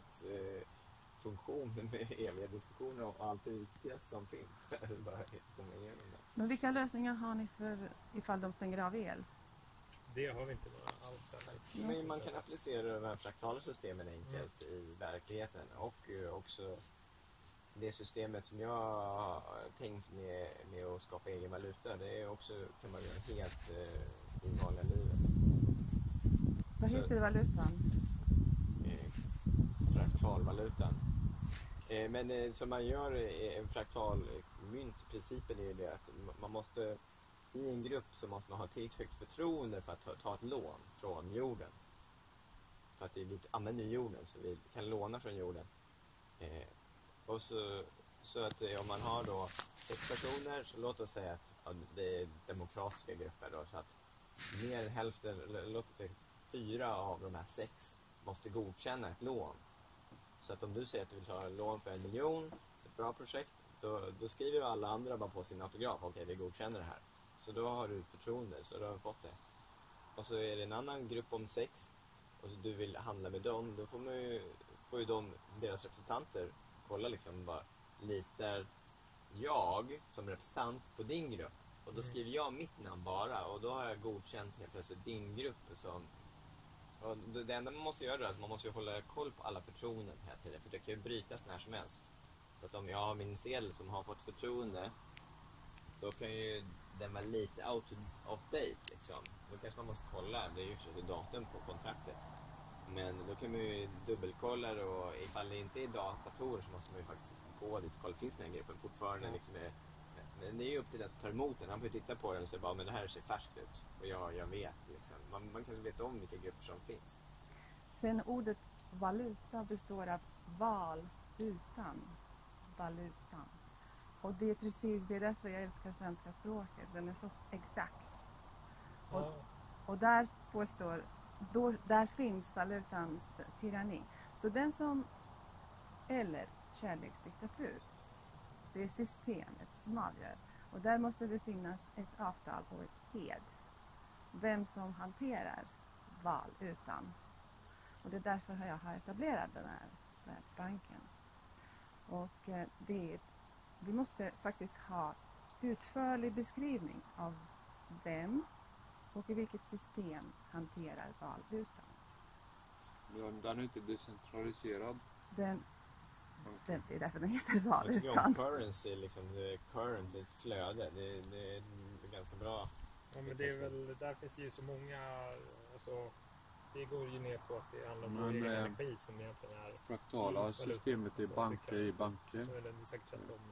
evighetsfunktion med eviga diskussioner om allt det viktigaste som finns. Alltså bara komma igenom det. Men vilka lösningar har ni för ifall de stänger av el? Det har vi inte alls. Men man kan applicera de här fraktala systemen enkelt i verkligheten, och också det systemet som jag har tänkt med att skapa egen valuta, det är också, kan man göra helt i vanliga livet. Vad heter valutan? Fraktalvalutan. Men som man gör en fraktal mynt, principen är ju det att man måste, i en grupp så måste man ha tillräckligt högt förtroende för att ta ett lån från jorden. För att vi använder jorden, så vi kan låna från jorden. Och så att om man har då 6 personer, så låt oss säga att det är demokratiska grupper då, så att mer än hälften, låt oss säga 4 av de här 6 måste godkänna ett lån. Så att om du säger att du vill ta en lån för 1 miljon, ett bra projekt, då skriver alla andra bara på sin autograf, okej, vi godkänner det här. Så då har du förtroende, så då har du fått det. Och så är det en annan grupp om 6, och så du vill handla med dem, då får ju deras representanter kolla liksom, bara, litar jag som representant på din grupp? Och då skriver jag mitt namn bara, och då har jag godkänt helt plötsligt din grupp som... Och det enda man måste göra är att man måste hålla koll på alla förtroenden hela tiden, för det kan ju brytas när som helst. Så att om jag har min sedel som har fått förtroende, då kan ju den var lite out of date liksom. Då kanske man måste kolla, det är ju så datum på kontraktet. Men då kan man ju dubbelkolla det, och ifall det inte är datorer så måste man ju faktiskt gå dit och kolla, finns den här gruppen fortfarande liksom men det är ju upp till den som tar emot den. Han får titta på den och säga bara, men det här ser färskt ut. Och jag vet liksom. Man kan veta om vilka grupper som finns. Sen ordet valuta består av val utan valutan. Och det är precis det är därför jag älskar svenska språket. Den är så exakt. Och där påstår, där finns valutans tyranni. Så den som, eller kärleksdiktatur, det är systemet som avgör. Och där måste det finnas ett avtal och ett hed. Vem som hanterar val utan. Och det är därför jag har etablerat den här Världsbanken. Och vi måste faktiskt ha utförlig beskrivning av vem och i vilket system hanterar val utan. Ja, den är inte decentraliserad. Det är därför den heter val utan. Currency, liksom, det är current, det är ett flöde. Det är ganska bra. Ja, men det är väl, där finns det ju så många, alltså, det går ju ner på att det handlar om egen energi som egentligen är fraktala systemet är banker i banker. Det är säkert sett om.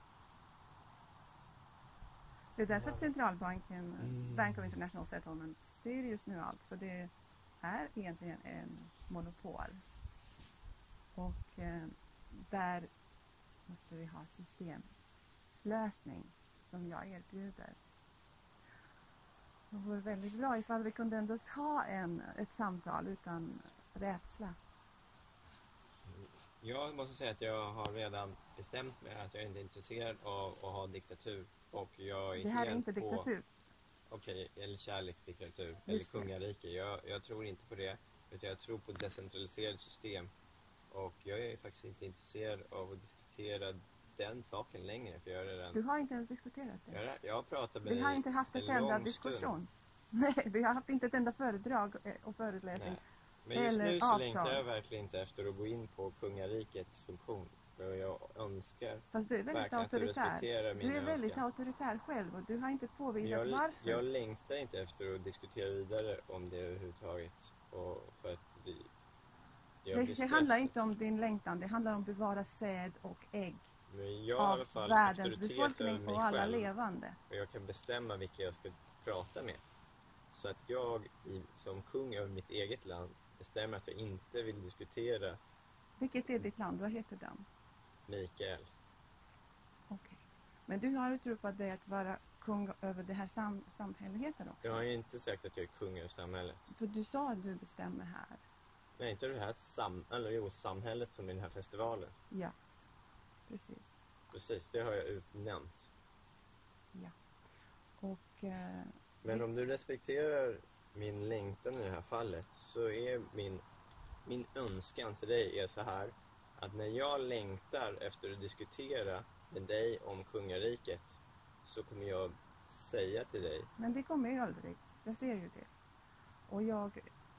Det är därför att centralbanken, Bank of International Settlements, styr just nu allt. För det är egentligen en monopol. Och där måste vi ha systemlösning som jag erbjuder. Det vore väldigt bra ifall vi kunde ändå ha ett samtal utan rädsla. Jag måste säga att jag har redan bestämt mig att jag inte är intresserad av att ha diktatur. Och jag är det här är helt inte diktatur. Okej, eller kärleksdiktatur, eller kungarike. Jag tror inte på det, utan jag tror på decentraliserade system. Och jag är faktiskt inte intresserad av att diskutera den saken längre. För jag redan... Du har inte ens diskuterat det. Jag har pratat med vi har inte haft ett enda diskussion. Nej, vi har haft inte ett enda föredrag och föreläsning. Nej. Men just nu så längtar jag verkligen inte efter att gå in på kungarikets funktion. Och jag önskar fast du är väldigt auktoritär. Du är väldigt auktoritär själv och du har inte påvisat varför. Jag längtar inte efter att diskutera vidare om det överhuvudtaget. Och för att det handlar inte om din längtan, det handlar om att bevara säd och ägg. Men jag har i alla fall världens befolkning och alla levande. Och jag kan bestämma vilka jag ska prata med. Så att jag som kung över mitt eget land bestämmer att jag inte vill diskutera. Vilket är ditt land? Vad heter den? Mikael. Okej. Men du har utropat dig att vara kung över det här samhälligheten också? Jag har inte sagt att jag är kung över samhället. För du sa att du bestämmer här. Nej, inte det här samhället som i den här festivalen. Ja, precis. Precis, det har jag utnämnt. Ja. Och... Men om du respekterar min längtan i det här fallet så är min önskan till dig är så här att när jag längtar efter att diskutera med dig om kungariket så kommer jag säga till dig. Men det kommer jag aldrig. Jag ser ju det. Och jag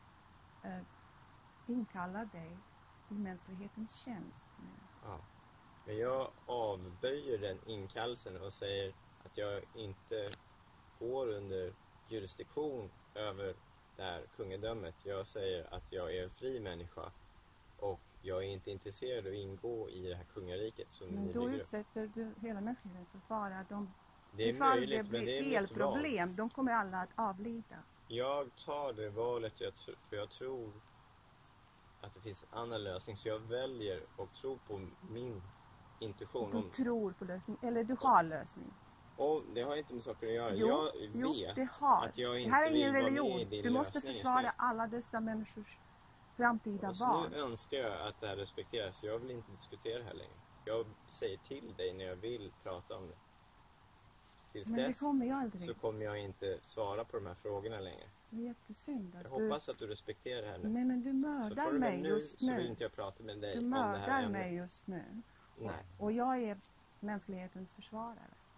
inkallar dig i mänsklighetens tjänst nu. Ja. Men jag avböjer den inkallelsen och säger att jag inte går under jurisdiktion över det här kungadömet. Jag säger att jag är en fri människa och jag är inte intresserad av att ingå i det här kungariket som men då utsätter du hela mänskligheten för fara. Det är möjligt, men det är elproblem, de kommer alla att avlida. Jag tar det valet för jag tror att det finns en annan lösning, så jag väljer och tror på min intuition. Du tror på lösning, eller du har lösning. Och det har inte med saker att göra. Jo, det har. Att jag inte det här är ingen vill religion. vara med i din du måste försvara alla dessa människors framtida barn. Nu önskar jag att det här respekteras. Jag vill inte diskutera det här längre. Jag säger till dig när jag vill prata om det. Tills men det kommer jag aldrig. Så kommer jag inte svara på de här frågorna längre. Det är jättesynd att jag hoppas att du respekterar det här nu. Nej, men du mördar mig just nu. Så vill inte jag prata med dig du om det här ämnet. Du mördar mig just nu. Nej. Och jag är mänsklighetens försvarare.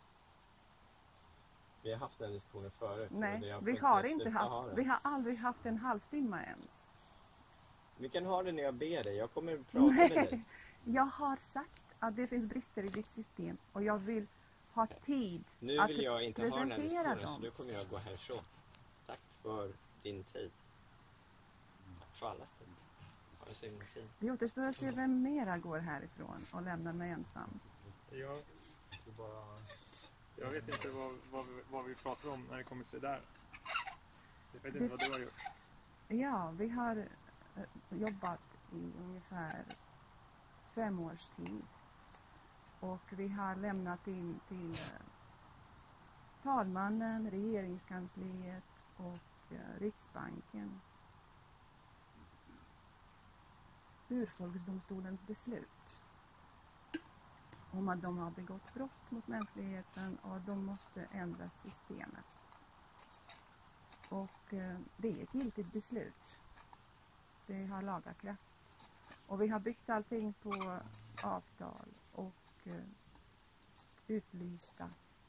Vi har haft den diskussionen förut. Nej, vi har inte haft. Vi har aldrig haft en halvtimme ens. Vi kan ha det när jag ber dig. Jag kommer att prata med dig. Jag har sagt att det finns brister i ditt system. Och jag vill ha tid Nu att vill jag inte ha den här presentera diskussionen, så dem. nu kommer jag gå härifrån. Tack för din tid. Tack för allas tid. Ha det så himla fint. Det återstår att se vem mera går härifrån och lämnar mig ensam. Jag vet inte vad vi pratar om när det kommer till det där. Jag vet inte vad du har gjort. Ja, vi har jobbat i ungefär 5 års tid. Och vi har lämnat in till talmannen, regeringskansliet och Riksbanken Urfolksdomstolens beslut om att de har begått brott mot mänskligheten och de måste ändra systemet. Och det är ett giltigt beslut. Det har laga kraft. Och vi har byggt allting på avtal och utlysta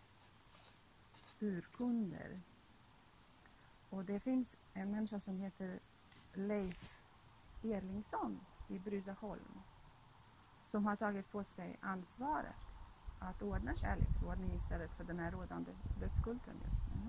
urkunder. Och det finns en människa som heter Leif Erlingsson i Bruzaholm som har tagit på sig ansvaret att ordna kärleksordning istället för den här rådande dödskulten just nu.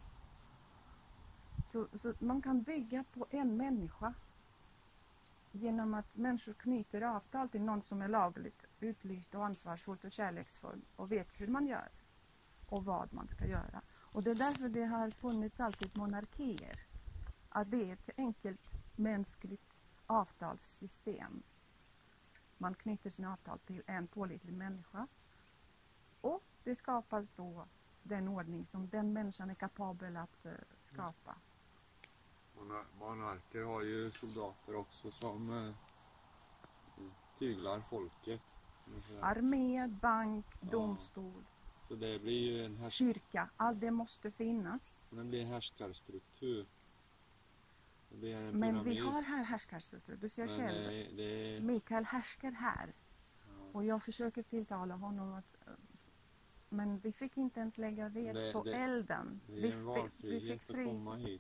Så man kan bygga på en människa genom att människor knyter avtal till någon som är lagligt utlyst och ansvarsfullt och kärleksfull och vet hur man gör och vad man ska göra. Och det är därför det har funnits alltid monarkier. Att det är ett enkelt mänskligt avtalssystem. Man knyter sina avtal till en pålitlig människa och det skapas då den ordning som den människan är kapabel att skapa. Monarker har ju soldater också som tyglar folket. Armé, bank, domstol, så det blir ju en kyrka, allt det måste finnas. Det blir en härskarstruktur. Det blir en Men pyramid. vi har här härskarstruktur, du ser Men själv. Mikael härskar här. Och jag försöker tilltala honom att men vi fick inte ens lägga ved på elden. Det är en valfrihet att komma hit.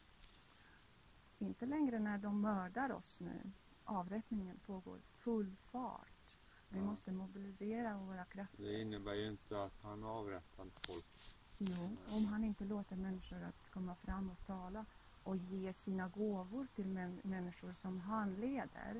Inte längre när de mördar oss nu. Avrättningen pågår full fart. Vi måste mobilisera våra krafter. Det innebär ju inte att han avrättar folk. Jo, om han inte låter människor att komma fram och tala och ge sina gåvor till människor som han leder.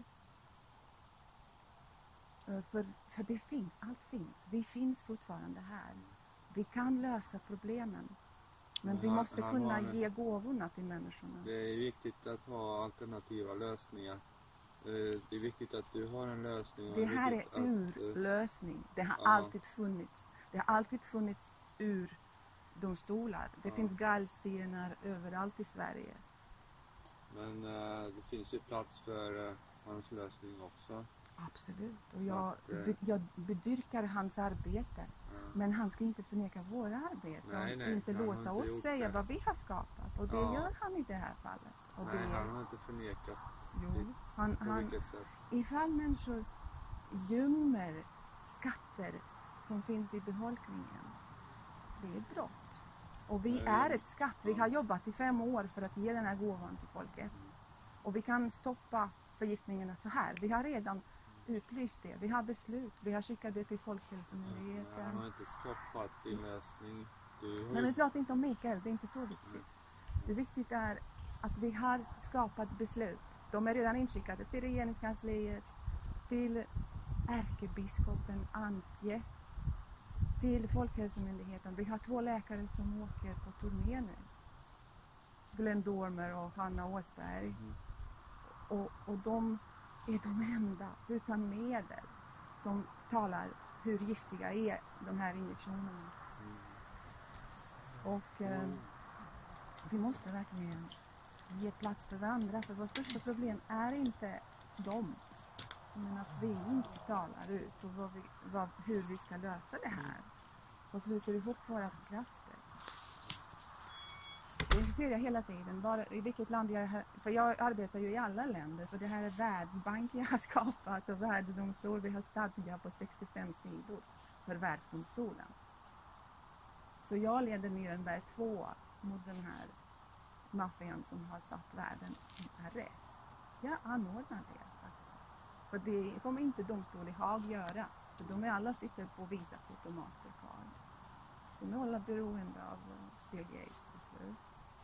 För det finns, allt finns. Vi finns fortfarande här. Vi kan lösa problemen. Men vi måste kunna ge gåvorna till människorna. Det är viktigt att ha alternativa lösningar. Det är viktigt att du har en lösning. Det här är urlösning. Det har alltid funnits. Det har alltid funnits urdomstolar. Det finns gallstenar överallt i Sverige. Men det finns ju plats för hans lösning också. Absolut. Och jag bedyrkar hans arbete. Men han ska inte förneka våra arbeten. Nej, inte låta oss säga vad vi har skapat. Och det gör han i det här fallet. Och nej, han har inte förnekat. Jo, ifall människor gömmer skatter som finns i befolkningen, det är brott. Och vi är ett skatt. Vi har jobbat i 5 år för att ge den här gåvan till folket. Och vi kan stoppa förgiftningarna så här. Vi har redan utlyst det. Vi har beslut. Vi har skickat det till Folkhälsomyndigheten. Han har inte stoppat din lösning. Men vi pratar inte om Mikael. Det är inte så viktigt. Det viktiga är att vi har skapat beslut. De är redan inskickade till regeringskansliet, till ärkebiskopen Antje, till Folkhälsomyndigheten. Vi har 2 läkare som åker på turné nu. Glenn Dormer och Hanna Åsberg. Och de är de enda utan medel som talar hur giftiga är de här injektionerna. Och vi måste verkligen ge plats för varandra, för vårt största problem är inte dem, men att vi inte talar ut och hur vi ska lösa det här och sluter ihop våra krafter. Det ser jag hela tiden, bara i vilket land jag är, för jag arbetar ju i alla länder, för det här är Världsbanken jag har skapat och Världsdomstol, vi har stadgar på 65 sidor för Världsdomstolen. Så jag leder Nürnberg 2 mot den här maffian som har satt världen i arrest. Jag anordnar det faktiskt. För det kommer inte domstol i Haag göra. För de är alla sitter på Visakort och Mastercard. nolla beroende av Bill Gates beslut.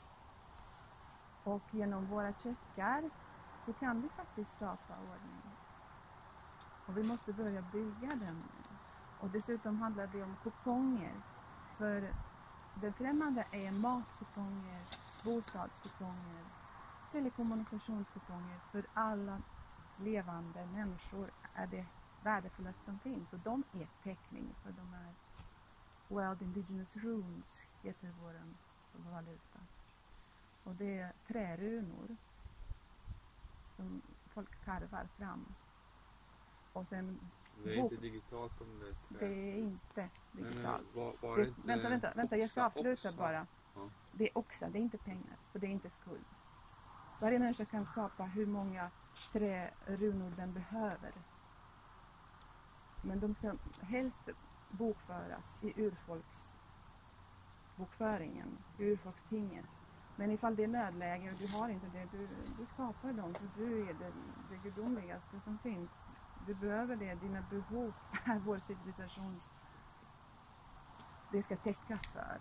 Och genom våra checkar så kan vi faktiskt skapa ordning. Och vi måste börja bygga den nu. Och dessutom handlar det om kuponger. För det främmande är matkuponger, bostadskuponger, telekommunikationskuponger. För alla levande människor är det värdefullaste som finns. Och de är täckning för de här World Indigenous Runes heter vår valuta. Och det är trärunor som folk karvar fram. Och sen det är inte digitalt om det är trä. Det är inte digitalt. Men, var det inte Vänta, jag ska avsluta oxa? bara. Ja. Det är oxa, det är inte pengar, för det är inte skuld. Varje människa kan skapa hur många trärunor den behöver. Men de ska helst bokföras i urfolksbokföringen, urfolkstinget. Men ifall det är nödläge och du har inte det, du skapar dem, för du är det gudomligaste som finns. Du behöver det, dina behov är vår civilisations, det ska täckas för.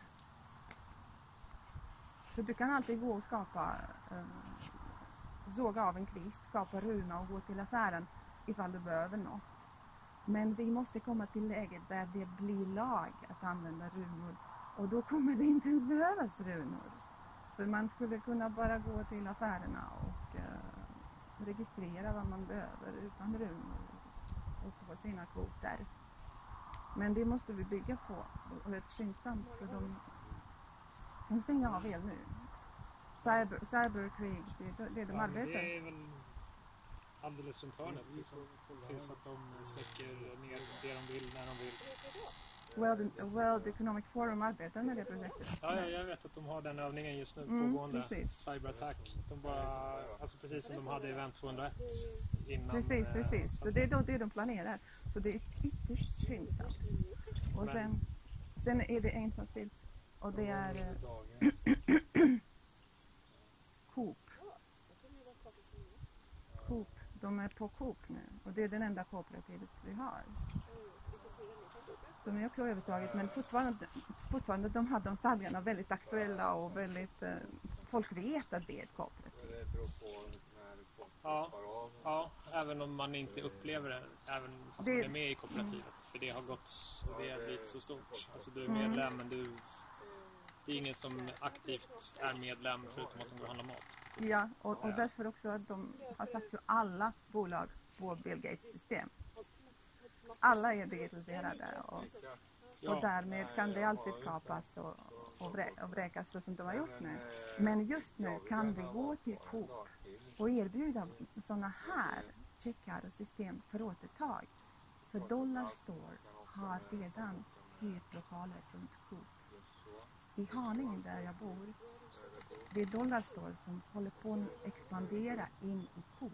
Så du kan alltid gå och skapa, såga av en kvist, skapa runa och gå till affären ifall du behöver något. Men vi måste komma till läget där det blir lag att använda runor. Och då kommer det inte ens behövas runor. För man skulle kunna bara gå till affärerna och registrera vad man behöver utan runor och få sina kvoter. Men det måste vi bygga på och rätt skyndsamt, för de kan stänga av el nu. Cyberkrig, det de arbetar. Det är väl alldeles runt hörnet liksom. Tills att de släcker ner det de vill när de vill. World Economic Forum arbetar med det projektet. Ja, jag vet att de har den övningen just nu pågående. Cyberattack. De bara, alltså precis som de hade i Event 201 innan. Precis. Så det är då det de planerar. Så det är ytterst skyndsamt. Och sen är det en sak till. Och det är Coop. De är på Coop nu. Och det är den enda kooperativet vi har. Som är också övertaget, men fortfarande de hade de stadgarna väldigt aktuella och väldigt, folk vet att det är ett kooperativ. Ja, även om man inte upplever det, även fast man är med i kooperativet, för det har gått och det har blivit så stort. Alltså du är medlem, men det är ingen som aktivt är medlem förutom att de går och handlar mat. Ja, och därför också att de har satt ju alla bolag på Bill Gates system. Alla är digitaliserade och därmed kan det alltid kapas och vräkas så som de har gjort nu. Men just nu kan vi gå till Coop och erbjuda sådana här checkar och system för återtag. För Dollarstore har redan hyrt-lokaler runt Coop. I Haninge där jag bor, det är Dollarstore som håller på att expandera in i Coop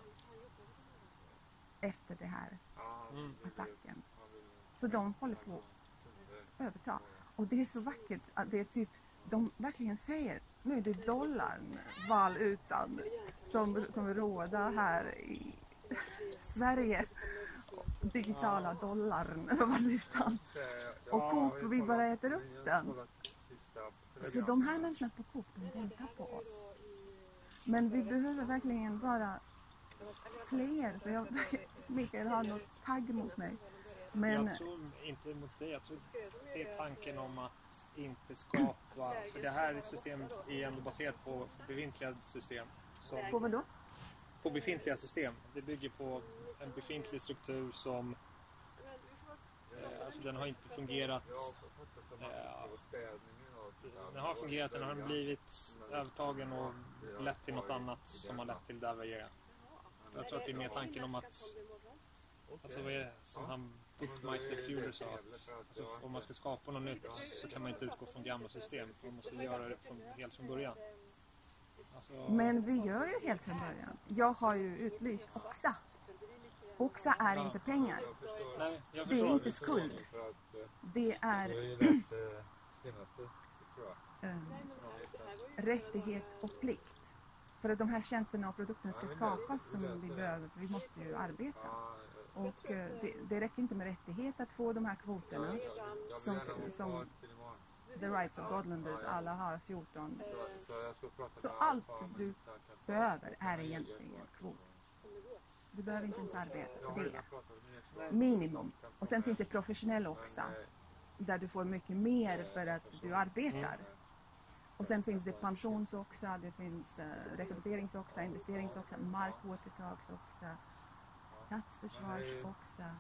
efter det här attacken. Så de håller på att överta. Och det är så vackert att det är typ, de verkligen säger, nu är det dollarn, valutan, som råda här i Sverige. Digitala dollarn, valutan. Och Coop, vi bara äter upp den. Så de här människorna på Coop, de väntar på oss. Men vi behöver verkligen bara fler. Så Mikael har något tagg mot mig. Men jag tror inte mot dig. Jag tror det är tanken om att inte skapa... För det här systemet är ändå baserat på befintliga system. På vad då? På befintliga system. Det bygger på en befintlig struktur som... alltså den har inte fungerat... den har fungerat, den har blivit övertagen och lett till något annat som har lett till det här. Jag tror att det är mer tanken om att... Alltså vad är det som han Wittmeister Fuhrer sa, att alltså, om man ska skapa något nytt så kan man inte utgå från gamla system. Man måste göra det helt från början. Alltså... Men vi gör ju helt från början. Jag har ju utlyst oxa. Oxa är inte pengar. Nej, det är inte skuld. Det är rättighet och plikt. För att de här tjänsterna och produkterna ska skapas som vi behöver. Vi måste ju arbeta. Och det räcker inte med rättighet att få de här kvoterna The Rights of Godlanders, alla har 14. Så jag ska prata Så med allt Alfa, men du jag kan ta- behöver är egentligen kvot. Du behöver inte ens arbeta Jag för har det. redan pratat med er. Minimum. Och sen finns det professionell också. Där du får mycket mer för att du arbetar. Och sen finns det pensionsoxa, det finns rekryteringsoxa, investeringsoxa, markåtertagsoxa, statsförsvarsoxa,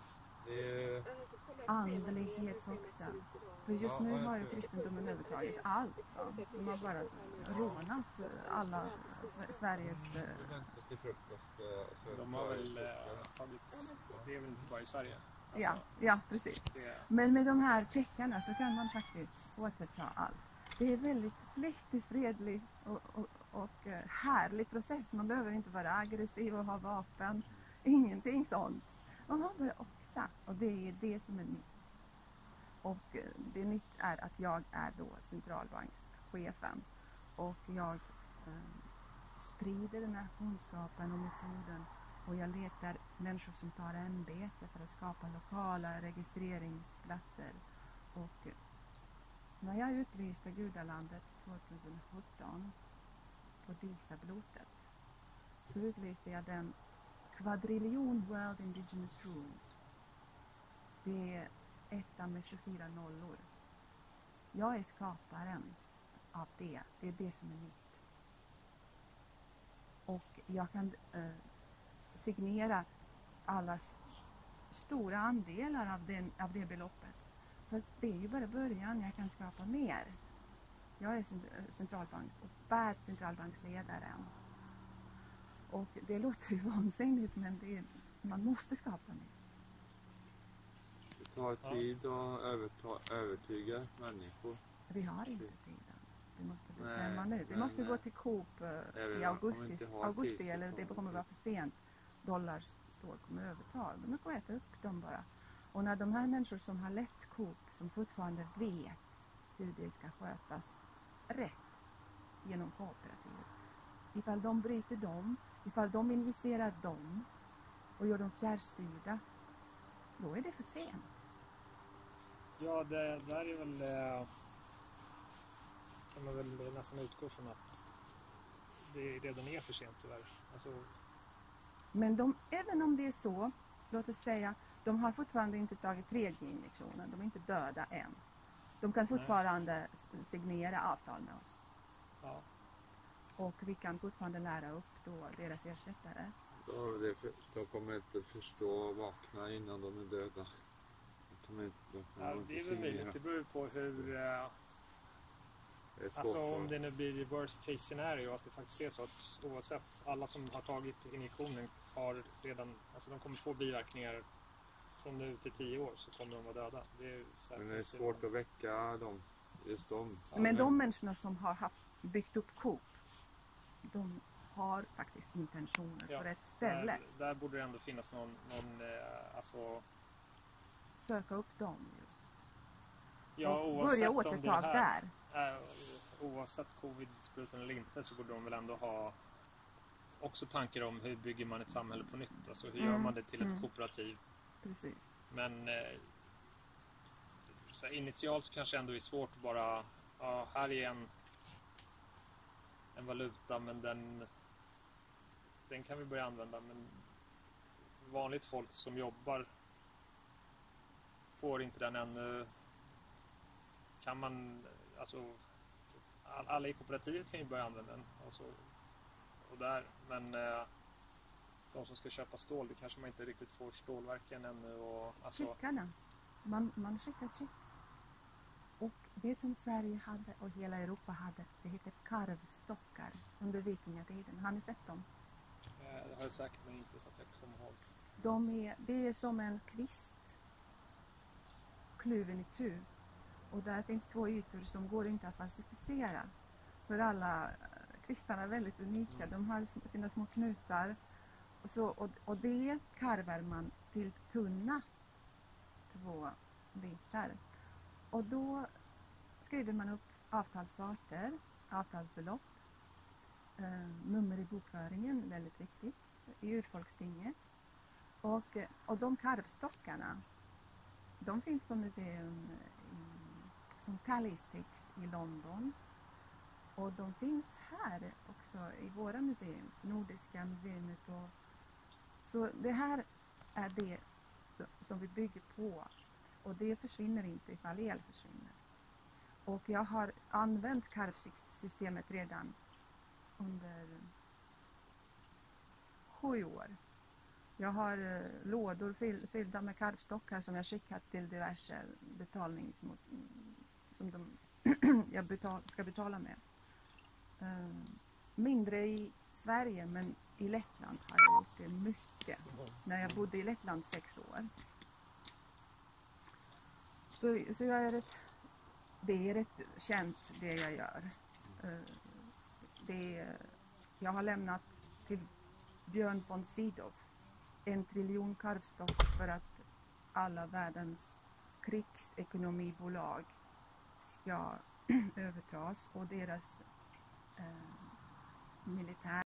andlighetsoxa. För just nu har ju kristendomen övertagit allt. Va? De har bara rånat alla Sveriges... Till frukost. De har väl tagit... Det är väl inte bara i Sverige? Alltså, ja, precis. Men med de här checkarna så kan man faktiskt återta allt. Det är väldigt lätt, fredlig och härlig process. Man behöver inte vara aggressiv och ha vapen. Ingenting sånt. Man har bara oxa. Och det är det som är nytt. Och det nytt är att jag är då centralbankschefen. Och jag sprider den här kunskapen och metoden. Och jag letar människor som tar ämbete för att skapa lokala registreringsplatser. Och när jag utlyste Gudalandet 2017 på Dilsablotet så utlyste jag den kvadriljon World Indigenous Rules. Det är etta med 24 nollor. Jag är skaparen av det. Det är det som är nytt. Och jag kan signera alla stora andelar av det beloppet. Fast det är ju bara början, jag kan skapa mer. Jag är centralbanksledaren. Och det låter ju vansinnigt, men man måste skapa mer. Det tar tid att övertyga människor. Vi har inte tiden. Vi måste bestämma nu. Vi måste gå till Coop i augusti eller det kommer vara för sent. Dollarstore kommer överta. De får äta upp dem bara. Och när de här människor som har lett Coop, som fortfarande vet hur det ska skötas rätt genom kooperativet. Ifall de bryter dem, ifall de investerar dem och gör dem fjärrstyrda, då är det för sent. Ja, det där är väl... kan man väl nästan utgå från att det redan är för sent tyvärr. Alltså... Men även om det är så, låt oss säga, de har fortfarande inte tagit 3G-injektionen, de är inte döda än. De kan fortfarande signera avtal med oss. Ja. Och vi kan fortfarande lära upp då deras ersättare. De kommer inte förstå och vakna innan de är döda. Det är väl möjligt, det beror på hur... Alltså om det nu blir worst case scenario, att det faktiskt är så att oavsett alla som har tagit injektionen har redan, alltså de kommer få biverkningar från nu till 10 år så kommer de vara döda. Men det är svårt att väcka dem, just dem. Men de människorna som har byggt upp Coop, de har faktiskt intentioner på rätt ställe. Där borde det ändå finnas någon alltså... Söka upp dem just. Ja, börja återtag där. Oavsett covid-sprutan eller inte så borde de väl ändå ha också tankar om hur bygger man ett samhälle på nytt. Alltså hur gör man det till ett kooperativ. Precis. Men så initialt så kanske ändå är svårt att bara här är en valuta men den kan vi börja använda, men vanligt folk som jobbar får inte den ännu. Kan man, alltså alla i kooperativet kan ju börja använda den och där, men de som ska köpa stål, det kanske man inte riktigt får stålverken ännu och alltså... Checkarna. Man skickar check. Och det som Sverige hade och hela Europa hade, det heter karvstockar under vikingatiden. Har ni sett dem? Det har jag säkert, men inte så att jag kommer ihåg. Det är som en kvist kluven i tu. Och där finns 2 ytor som går inte att falsificera. För alla kvistarna är väldigt unika. De har sina små knutar. Och det karvar man till tunna 2 bitar. Och då skriver man upp avtalsparter, avtalsbelopp, nummer i bokföringen, väldigt viktigt, i urfolkstinget. Och de karvstockarna, de finns på museum som Callistics i London. Och de finns här också i våra museum, Nordiska museet. Så det här är det som vi bygger på. Och det försvinner inte ifall el försvinner. Och jag har använt karvsystemet redan under 7 år. Jag har lådor fyllda med karvstockar som jag skickat till diverse som jag ska betala med. Mindre i Sverige, men i Lettland har jag gjort det mycket. När jag bodde i Lettland 6 år. Så det är rätt känt det jag gör. Jag har lämnat till Björn von Sydow 1 triljon karvstock för att alla världens krigsekonomibolag ska övertas och deras militär